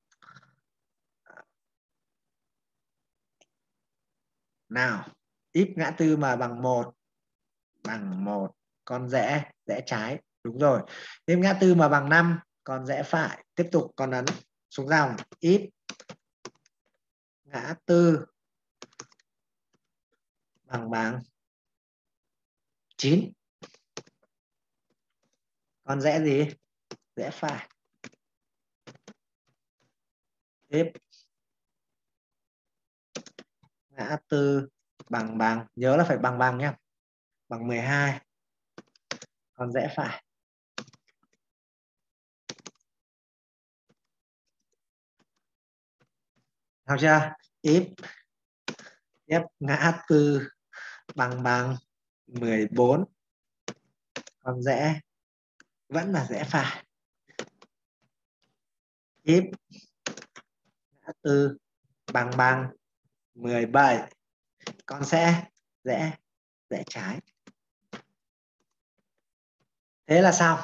[SPEAKER 1] Nào, if ngã tư mà bằng một, bằng một, con rẽ, rẽ trái. Đúng rồi. If ngã tư mà bằng năm, con rẽ phải. Tiếp tục con ấn xuống dòng. If ngã tư bằng bằng chín, con rẽ gì? Rẽ phải. If ngã tư bằng bằng, nhớ là phải bằng bằng nhé, bằng mười hai, con rẽ phải. Học chưa? If tiếp ngã tư bằng bằng mười bốn, con rẽ vẫn là rẽ phải. If ngã tư bằng bằng mười bảy, con sẽ rẽ rẽ trái. Thế là xong.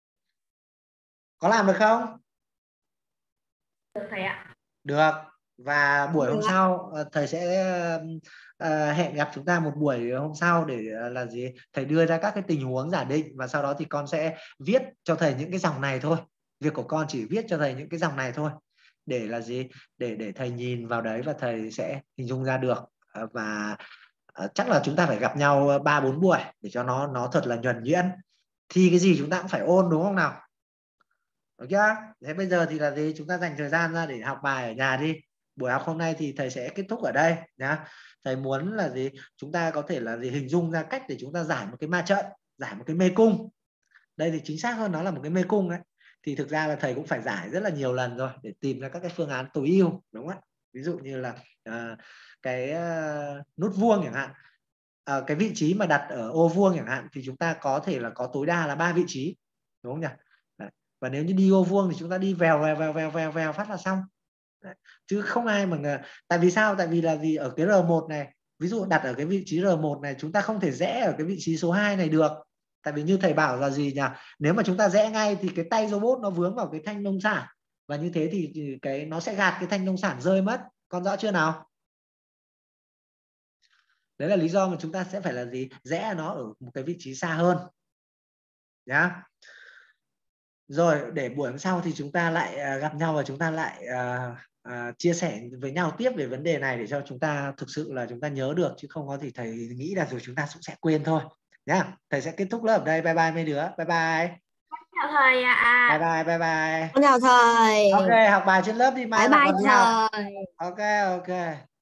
[SPEAKER 1] Có làm được không?
[SPEAKER 3] Được thầy ạ.
[SPEAKER 1] Được. Và buổi hôm
[SPEAKER 2] Được.
[SPEAKER 1] sau thầy sẽ uh, hẹn gặp chúng ta một buổi hôm sau để uh, là gì? Thầy đưa ra các cái tình huống giả định và sau đó thì con sẽ viết cho thầy những cái dòng này thôi. Việc của con chỉ viết cho thầy những cái dòng này thôi. Để là gì? Để để thầy nhìn vào đấy và thầy sẽ hình dung ra được. Uh, và uh, chắc là chúng ta phải gặp nhau ba bốn buổi để cho nó nó thật là nhuần nhuyễn. Thì cái gì chúng ta cũng phải ôn, đúng không nào? Được chưa? Thế bây giờ thì là gì? Chúng ta dành thời gian ra để học bài ở nhà đi. Buổi học hôm nay thì thầy sẽ kết thúc ở đây nhá. Thầy muốn là gì? Chúng ta có thể là gì? Hình dung ra cách để chúng ta giải một cái ma trận, giải một cái mê cung. Đây thì chính xác hơn nó là một cái mê cung đấy. Thì thực ra là thầy cũng phải giải rất là nhiều lần rồi để tìm ra các cái phương án tối ưu, đúng không ạ? Ví dụ như là uh, cái uh, nút vuông chẳng hạn. Uh, cái vị trí mà đặt ở ô vuông chẳng hạn thì chúng ta có thể là có tối đa là ba vị trí, đúng không nhỉ? Đấy. Và nếu như đi ô vuông thì chúng ta đi vèo vèo vèo vèo vèo vèo phát là xong. Đấy. Chứ không ai mà, tại vì sao? Tại vì là gì? Ở cái R một này, ví dụ đặt ở cái vị trí R một này, chúng ta không thể rẽ ở cái vị trí số hai này được. Tại vì như thầy bảo là gì nhỉ? Nếu mà chúng ta rẽ ngay thì cái tay robot nó vướng vào cái thanh nông sản, và như thế thì, thì cái nó sẽ gạt cái thanh nông sản rơi mất. Con rõ chưa nào? Đấy là lý do mà chúng ta sẽ phải là gì? Rẽ nó ở một cái vị trí xa hơn nhá. Rồi để buổi hôm sau thì chúng ta lại uh, gặp nhau và chúng ta lại uh, uh, chia sẻ với nhau tiếp về vấn đề này để cho chúng ta thực sự là chúng ta nhớ được, chứ không có thì thầy nghĩ là rồi chúng ta cũng sẽ quên thôi nhá. Thầy sẽ kết thúc lớp ở đây. Bye bye mấy đứa. Bye bye.
[SPEAKER 3] Chào thầy ạ.
[SPEAKER 1] Bye bye bye bye.
[SPEAKER 2] Con chào thầy.
[SPEAKER 1] Ok, học bài trên lớp đi, mai
[SPEAKER 2] Bye
[SPEAKER 1] là
[SPEAKER 2] bye
[SPEAKER 1] còn đi học.
[SPEAKER 2] thầy.
[SPEAKER 1] Ok ok.